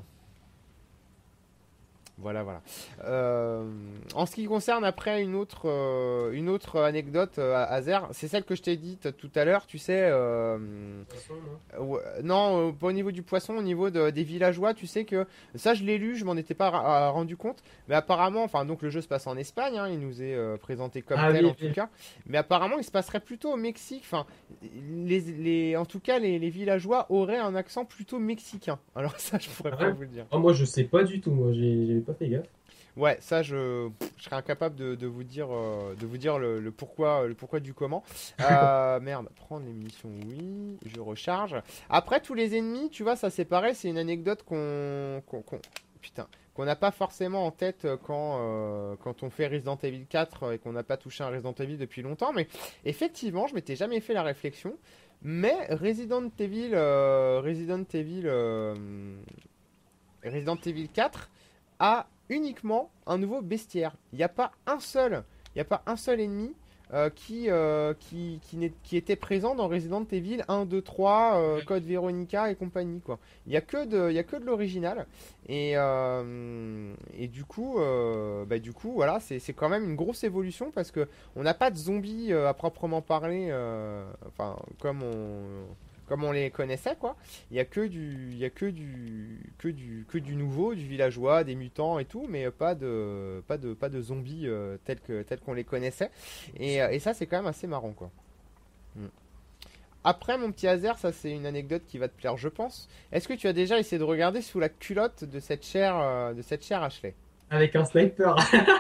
Voilà, voilà. Euh, en ce qui concerne après une autre, euh, une autre anecdote, euh, à Azer, c'est celle que je t'ai dite tout à l'heure, tu sais. euh, De toute façon, non. euh, ouais, non, euh, pas au niveau du poisson, au niveau de- des villageois, tu sais que ça je l'ai lu, je m'en étais pas ra- rendu compte, mais apparemment, enfin donc le jeu se passe en Espagne, hein, il nous est euh, présenté comme Ah tel oui, en tout oui. cas, mais apparemment il se passerait plutôt au Mexique, enfin les, les, en tout cas les, les villageois auraient un accent plutôt mexicain. Alors ça je pourrais Ah pas ouais. vous le dire. Ah, moi, je sais pas du tout. Moi, j'ai j'ai pas fait gaffe. Ouais, ça je, je serais incapable de, de vous dire, euh, de vous dire le, le pourquoi, le pourquoi du comment. Euh, merde, prendre les munitions, oui, je recharge. Après tous les ennemis, tu vois, ça c'est pareil, c'est une anecdote qu'on, qu'on, qu'on- putain, qu'on n'a pas forcément en tête quand, euh, quand on fait Resident Evil quatre et qu'on n'a pas touché un Resident Evil depuis longtemps. Mais effectivement, je m'étais jamais fait la réflexion. Mais Resident Evil, euh, Resident Evil, euh, Resident Evil quatre a uniquement un nouveau bestiaire. Il n'y a pas un seul, il y a pas un seul ennemi euh, qui, euh, qui, qui, n'est- qui était présent dans Resident Evil un, deux, trois, euh, Code Veronica et compagnie quoi. Il n'y a que de, il y a que de l'original et, euh, et du coup, euh, bah, du coup voilà, c'est c'est quand même une grosse évolution parce que on n'a pas de zombies euh, à proprement parler, euh, enfin comme on comme on les connaissait quoi. Il y a que du, il y a que du, que du, que du nouveau, du villageois, des mutants et tout, mais pas de, pas de, pas de zombies euh, tels que, tels qu'on les connaissait. Et, euh, et ça, c'est quand même assez marrant, quoi. Mm. Après, mon petit Azer, ça c'est une anecdote qui va te plaire, je pense. Est-ce que tu as déjà essayé de regarder sous la culotte de cette chère, euh, de cette chère Ashley? Avec un sniper.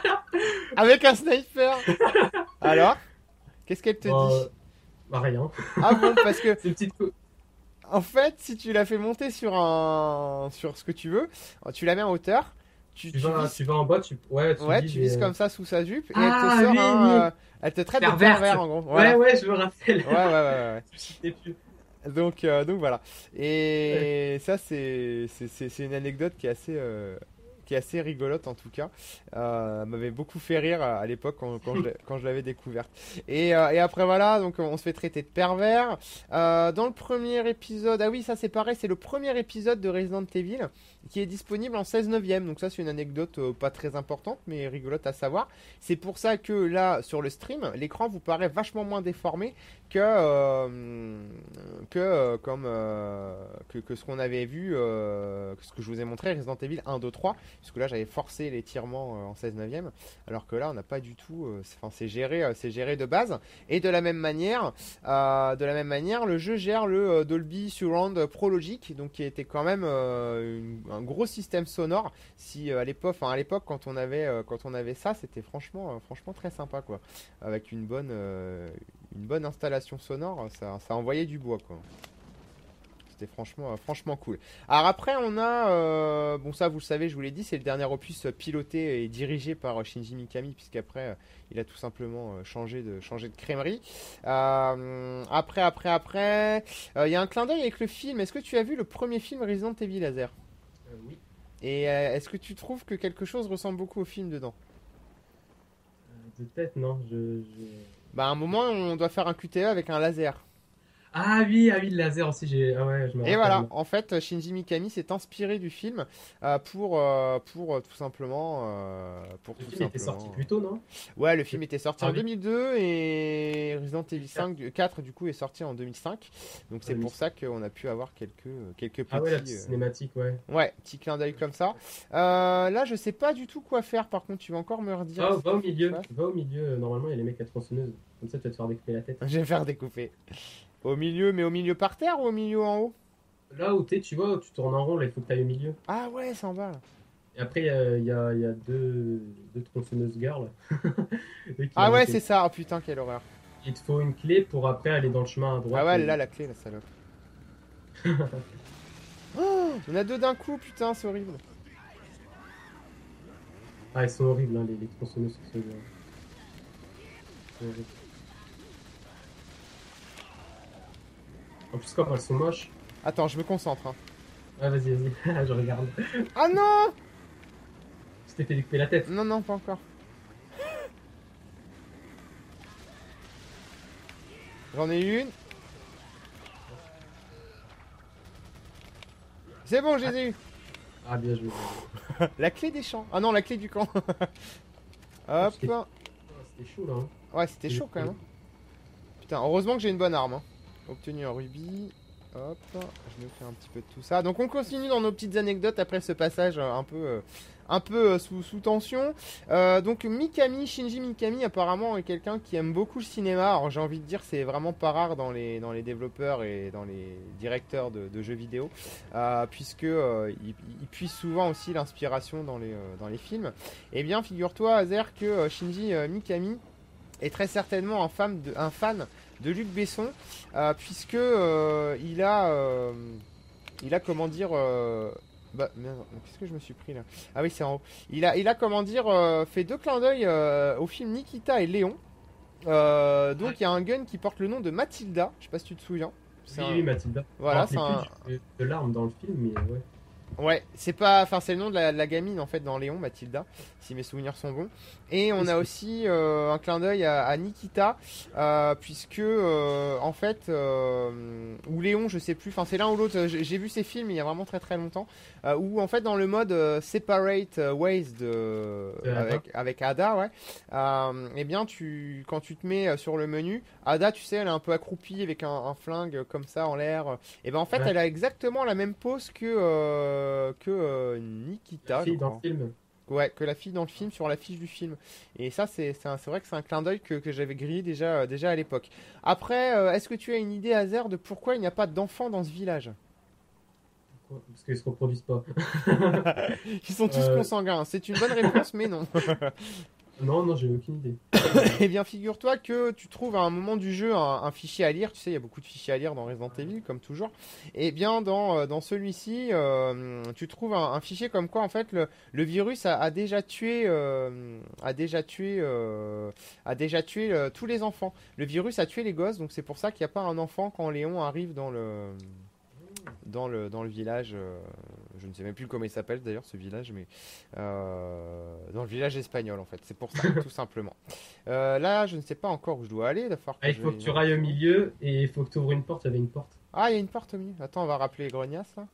Avec un sniper. Alors, qu'est-ce qu'elle te Bon, euh, dit? bah, rien. Ah bon, parce que C'est une petite. co- en fait, si tu la fais monter sur un, sur ce que tu veux, tu la mets en hauteur, tu, Tu tu vas, vises. tu vas en bas, tu, ouais, tu Ouais, vises tu et, vises euh, comme ça sous sa jupe et elle te Ah sort oui, un. oui. euh, elle te traite de Perverte. pervers en gros. Ouais, Voilà. ouais, je me rappelle. Ouais, ouais, ouais, Je me souvenais plus. ouais. Donc, euh, donc voilà. Ouais. Et ça, c'est c'est c'est- c'est une anecdote qui est assez. euh, qui est assez rigolote en tout cas. Euh, elle m'avait beaucoup fait rire à, à l'époque quand, quand je, l'ai- quand je l'avais découverte. Et, euh, et après voilà, donc on se fait traiter de pervers. Euh, dans le premier épisode, ah oui, ça c'est pareil, c'est le premier épisode de Resident Evil qui est disponible en seize neuvième. Donc ça c'est une anecdote euh, pas très importante mais rigolote à savoir. C'est pour ça que là sur le stream, l'écran vous paraît vachement moins déformé que euh, que euh, comme euh, que, que ce qu'on avait vu, euh, que ce que je vous ai montré Resident Evil un, deux, trois, puisque là j'avais forcé l'étirement euh, en seize neuvième, alors que là on n'a pas du tout, euh, c'est, enfin, c'est géré, euh, c'est géré de base. Et de la même manière, euh, de la même manière, le jeu gère le euh, Dolby Surround Pro Logic, donc qui était quand même euh, une- un gros système sonore. Si euh, à l'époque, enfin à l'époque quand on avait, euh, quand on avait ça, c'était franchement, euh, franchement très sympa quoi, avec une bonne, euh, une bonne installation sonore, ça, ça envoyait du bois quoi. c'était franchement, euh, franchement cool. Alors après, on a, euh, bon ça vous le savez, je vous l'ai dit, c'est le dernier opus euh, piloté et dirigé par euh, Shinji Mikami, puisqu'après, euh, il a tout simplement euh, changé de, changé de crèmerie. Euh, après, après, après, euh, il y a un clin d'œil avec le film. Est-ce que tu as vu le premier film Resident Evil Laser? Euh, oui. Et euh, est-ce que tu trouves que quelque chose ressemble beaucoup au film dedans? Euh, de tête, non. Je, je... Bah à un moment, on doit faire un Q T E avec un laser. Ah oui, ah oui, le laser aussi, j'ai... Ah ouais, je me Et rappelle. voilà, en fait, Shinji Mikami s'est inspiré du film euh, pour, euh, pour euh, tout simplement, euh, pour Le tout film était sorti simplement. plus tôt, non? Ouais, le film était sorti Ah en oui, deux mille deux et Resident Evil cinq, du- quatre du coup est sorti en deux mille cinq. Donc en c'est pour deux mille cinq. ça qu'on a pu avoir quelques, quelques Ah ouais, la petits, petite euh, cinématique, ouais. ouais, petits clins d'œil comme ça. Euh, là, je sais pas du tout quoi faire. Par contre, tu vas encore me redire Va, ce va au qu'il faut que je milieu, fasse. va au milieu. euh, Normalement, il y a les mecs à tronçonneuse. Comme ça, tu vas te faire découper la tête. Je vais faire découper. Au milieu, mais au milieu par terre ou au milieu en haut? Là où t'es, tu vois, tu tournes en rond, là, il faut que tu ailles au milieu. Ah ouais, c'est en bas là. Et après, il y a, il y a- il y a deux, deux tronçonneuses girls. Eux qui Ah ouais, inventent une- c'est ça. Oh putain, quelle horreur. Il te faut une clé pour après aller dans le chemin à Ah droite. ouais, et- là, la clé, la salope. Oh, on a deux d'un coup, putain, c'est horrible. Ah, elles sont horribles, hein, les, les tronçonneuses sur ce jeu. C'est horrible. En plus, comme elles sont moches. Attends, je me concentre. Hein. Ah, vas-y, vas-y, je regarde. Ah non! Tu t'es fait découper la tête. Non, non, pas encore. J'en ai une. C'est bon, je les ai eu. Ah, bien joué. La clé des champs. Ah non, la clé du camp. Ah, Hop. C'était ah, c'était chaud, là. Hein. Ouais, c'était chaud quand même. hein. Putain, heureusement que j'ai une bonne arme. hein. Obtenu un rubis. Hop, je me fais un petit peu de tout ça. Donc on continue dans nos petites anecdotes après ce passage euh, un peu, euh, un peu euh, sous, sous tension. Euh, donc Mikami, Shinji Mikami apparemment est quelqu'un qui aime beaucoup le cinéma. Alors j'ai envie de dire c'est vraiment pas rare dans les, dans les développeurs et dans les directeurs de, de jeux vidéo. Euh, puisque euh, il, il puise souvent aussi l'inspiration dans les, euh, dans les films. Et bien figure-toi Azer que euh, Shinji euh, Mikami est très certainement un fan de, un fan de Luc Besson, euh, puisque euh, il a, euh, il a comment dire, euh, bah merde, qu'est-ce que je me suis pris là? Ah oui, c'est en haut. Il a, il a comment dire, euh, fait deux clins d'œil euh, au film Nikita et Léon. Euh, donc il y a un gun qui porte le nom de Mathilda. Je sais pas si tu te souviens. C'est Oui, un- oui, Mathilda. Voilà, Je c'est me un, rappelais plus du- de, de l'arme dans le film, mais ouais. Ouais, c'est pas, enfin c'est le nom de la, de la gamine en fait dans Léon, Mathilda, si mes souvenirs sont bons. Et on Oui, a c'est- aussi euh, un clin d'œil à, à Nikita, euh, puisque euh, en fait, euh, ou Léon, je sais plus, enfin c'est l'un ou l'autre. J'ai j'ai vu ces films il y a vraiment très très longtemps, euh, où en fait dans le mode euh, Separate Ways de, De Ada. avec avec Ada, ouais. Euh, eh bien tu, quand tu te mets euh, sur le menu, Ada, tu sais, elle est un peu accroupie avec un, un flingue comme ça en l'air. Et ben en fait, Ouais. elle a exactement la même pose que euh, que euh, Nikita, La je fille dans crois. le film. Ouais, que la fille dans le film sur l'affiche du film. Et ça, c'est c'est un- c'est vrai que c'est un clin d'œil que, que j'avais grillé déjà euh, déjà à l'époque. Après, euh, est-ce que tu as une idée, Hazer, de pourquoi il n'y a pas d'enfants dans ce village? Pourquoi Parce qu'ils se reproduisent pas. Ils sont tous Euh. consanguins. C'est une bonne réponse, mais non. Non, non, j'ai aucune idée. Eh bien, figure-toi que tu trouves à un moment du jeu un, un fichier à lire. Tu sais, il y a beaucoup de fichiers à lire dans Resident Evil, comme toujours. Eh bien, dans, euh, dans celui-ci, euh, tu trouves un, un fichier comme quoi, en fait, le, le virus a, a déjà tué, euh, a déjà tué, euh, a déjà tué euh, tous les enfants. Le virus a tué les gosses, donc c'est pour ça qu'il n'y a pas un enfant quand Léon arrive dans le, dans le, dans le village. euh, je ne sais même plus comment il s'appelle d'ailleurs ce village, mais euh, dans le village espagnol en fait. C'est pour ça, tout simplement. Euh, là, je ne sais pas encore où je dois aller. Il va falloir Ah, il je faut vais- que tu railles au milieu et il faut que tu ouvres une porte. Il y avait une porte. Ah, il y a une porte au milieu. Attends, on va rappeler Grognas là.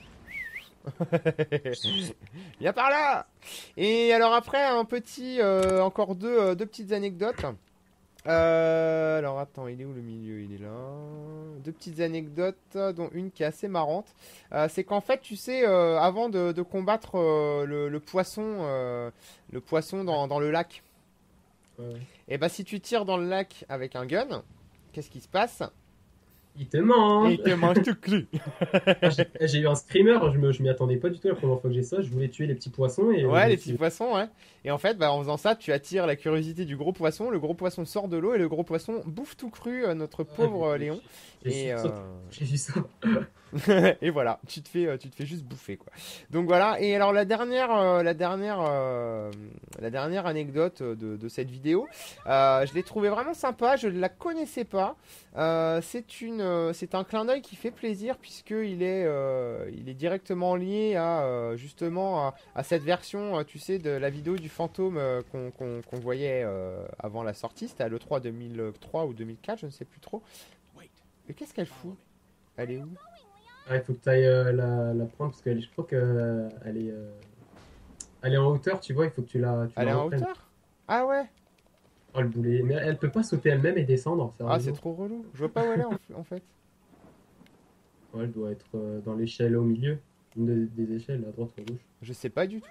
Viens par là. Et alors après, un petit, euh, encore deux, euh, deux petites anecdotes. Euh, alors attends, il est où le milieu? Il est là. Deux petites anecdotes, euh, dont une qui est assez marrante. Euh, c'est qu'en fait, tu sais, euh, avant de, de combattre euh, le, le poisson, euh, le poisson dans, dans le lac, Ouais, ouais. et bah si tu tires dans le lac avec un gun, qu'est-ce qui se passe? Il te Et mange. il te mange tout cru. Ah, J'ai j'ai eu un screamer, je me, je m'y attendais pas du tout la première fois que j'ai ça. Je voulais tuer les petits poissons et euh, je Ouais, me les petits suis. poissons, ouais. Et en fait, bah, en faisant ça, tu attires la curiosité du gros poisson. Le gros poisson sort de l'eau et le gros poisson bouffe tout cru euh, notre Ah, pauvre mais euh, j'ai Léon. j'ai Et, euh, sursauté. J'ai vu ça. et voilà, tu te fais, euh, tu te fais juste bouffer, quoi. Donc voilà. Et alors la dernière, euh, la dernière, euh, la dernière anecdote de, de cette vidéo, euh, je l'ai trouvée vraiment sympa. Je ne la connaissais pas. Euh, c'est une, euh, c'est un clin d'œil qui fait plaisir puisque il est, euh, il est directement lié à euh, justement à, à cette version, euh, tu sais, de la vidéo du fantôme euh, qu'on qu'on- qu'on voyait euh, avant la sortie. C'était à l'E trois deux mille trois ou deux mille quatre, je ne sais plus trop. Mais qu'est-ce qu'elle fout? Elle est où? Ah, il faut que tu ailles la, la prendre parce que je crois qu'elle est, euh, elle est en hauteur, tu vois. Il faut que tu la, tu Elle la est en reprennes. hauteur? Ah ouais. Oh, le boulet. Mais elle peut pas sauter elle-même et descendre, Ah, c'est sérieusement. trop relou. Je vois pas où elle est en, f- en fait. Ouais, elle doit être euh, dans l'échelle au milieu. Une de- des échelles, à droite ou à gauche. Je sais pas du tout.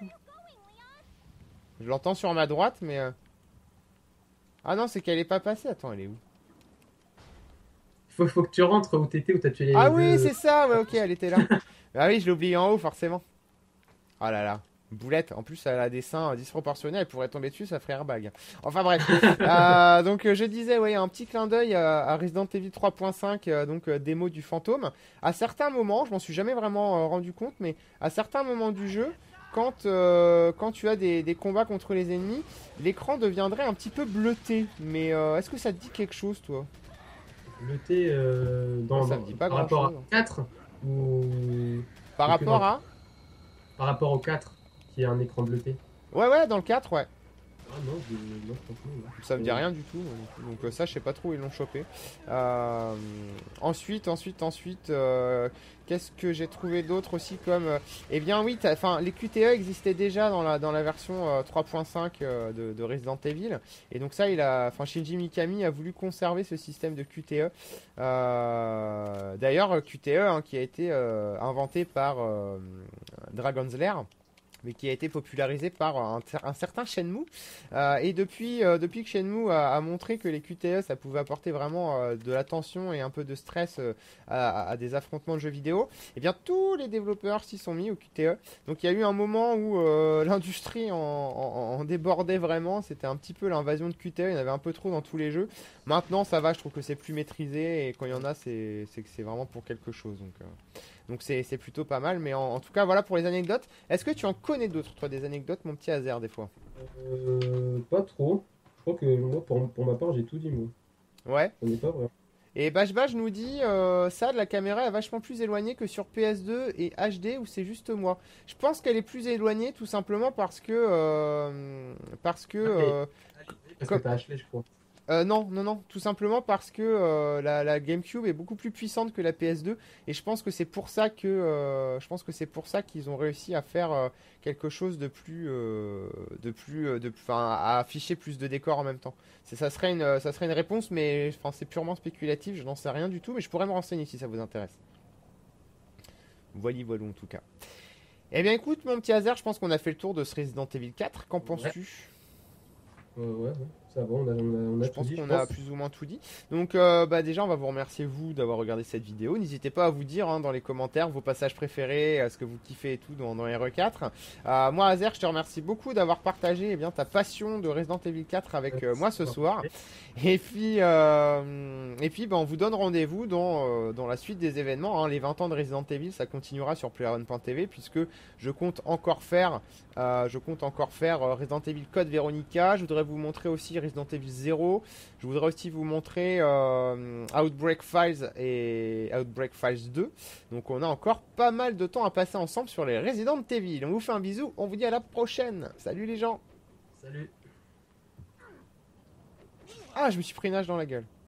Je l'entends sur ma droite, mais. euh, Ah non, c'est qu'elle est pas passée. Attends, elle est où? Faut, faut que tu rentres où t'étais, où t'as tué Ah les oui, deux. c'est ça. Ouais, ok, elle était là. Ah oui, je l'ai oublié en haut, forcément. Ah là là. Boulette. En plus, elle a des seins euh, disproportionnés. Elle pourrait tomber dessus, ça ferait airbag. Enfin bref. Euh, donc, euh, je disais, ouais, un petit clin d'œil à, à Resident Evil trois point cinq, euh, donc euh, démo du fantôme. À certains moments, je m'en suis jamais vraiment euh, rendu compte, mais à certains moments du jeu, quand, euh, quand tu as des, des combats contre les ennemis, l'écran deviendrait un petit peu bleuté. Mais euh, est-ce que ça te dit quelque chose, toi? Le thé euh, Moi, dans, ça dans- me dit pas par rapport grand-chose. à quatre ou, Par ou que dans rapport le- à... par rapport au quatre qui est un écran bleuté. Ouais, ouais, dans le quatre, ouais. Ah non, je, non, franchement, non. Ça me dit Euh, rien du tout, moi non plus. Donc euh, ça, je sais pas trop où ils l'ont chopé. Euh, ensuite, ensuite, ensuite, euh, qu'est-ce que j'ai trouvé d'autre aussi comme... euh, Eh bien oui, t'as- enfin, les Q T E existaient déjà dans la, dans la version euh, trois point cinq euh, de, de Resident Evil. Et donc ça, il a, enfin, Shinji Mikami a voulu conserver ce système de Q T E. Euh, D'ailleurs, Q T E hein, qui a été euh, inventé par euh, Dragon's Lair, mais qui a été popularisé par un, un certain Shenmue. Euh, et depuis, euh, depuis que Shenmue a, a montré que les Q T E, ça pouvait apporter vraiment euh, de la tension et un peu de stress euh, à, à des affrontements de jeux vidéo, et bien tous les développeurs s'y sont mis au Q T E. Donc il y a eu un moment où euh, l'industrie en, en- en débordait vraiment, c'était un petit peu l'invasion de Q T E, il y en avait un peu trop dans tous les jeux. Maintenant ça va, je trouve que c'est plus maîtrisé, et quand il y en a, c'est c'est que c'est vraiment pour quelque chose. Donc... euh, donc c'est c'est plutôt pas mal, mais en, en tout cas voilà pour les anecdotes. Est-ce que tu en connais d'autres, toi, des anecdotes, mon petit Azer, des fois? euh, pas trop. Je crois que moi, pour, pour ma part, j'ai tout dit, moi. Ouais. On n'est pas vrai. Et Bash Bash nous dit euh, ça, la caméra est vachement plus éloignée que sur P S deux et H D, ou c'est juste moi? Je pense qu'elle est plus éloignée tout simplement parce que euh, parce que euh, Parce que comme- t'as Ashley, je crois. Euh, non, non, non, tout simplement parce que euh, la, la GameCube est beaucoup plus puissante que la P S deux, et je pense que c'est pour ça que euh, je pense que c'est pour ça qu'ils ont réussi à faire euh, quelque chose de plus euh, de plus euh, de enfin à afficher plus de décors en même temps. C'est ça serait une euh, ça serait une réponse, mais enfin c'est purement spéculatif, je n'en sais rien du tout, mais je pourrais me renseigner si ça vous intéresse. Voilà, voilà en tout cas. Eh bien écoute mon petit hasard, je pense qu'on a fait le tour de ce Resident Evil quatre. Qu'en Ouais. penses-tu? Euh, ouais, ouais, ça va, on a, on a, on a Je tout pense dit, je qu'on a pense. plus ou moins tout dit. Donc, euh, bah déjà, on va vous remercier, vous, d'avoir regardé cette vidéo. N'hésitez pas à vous dire hein, dans les commentaires vos passages préférés, euh, ce que vous kiffez et tout dans, dans R E quatre. Euh, moi, Azer, je te remercie beaucoup d'avoir partagé eh bien, ta passion de Resident Evil quatre avec euh, moi ce soir. Et puis, euh, et puis bah, on vous donne rendez-vous dans, euh, dans la suite des événements. Hein. Les vingt ans de Resident Evil, ça continuera sur PlayerUnknownS point T V, puisque je compte encore faire, euh, je compte encore faire euh, Resident Evil Code Veronica. Je voudrais vous montrer aussi Resident Evil zéro. Je voudrais aussi vous montrer euh, Outbreak Files et Outbreak Files deux. Donc on a encore pas mal de temps à passer ensemble sur les Resident Evil. On vous fait un bisou, on vous dit à la prochaine. Salut les gens. Salut. Ah, je me suis pris une hache dans la gueule.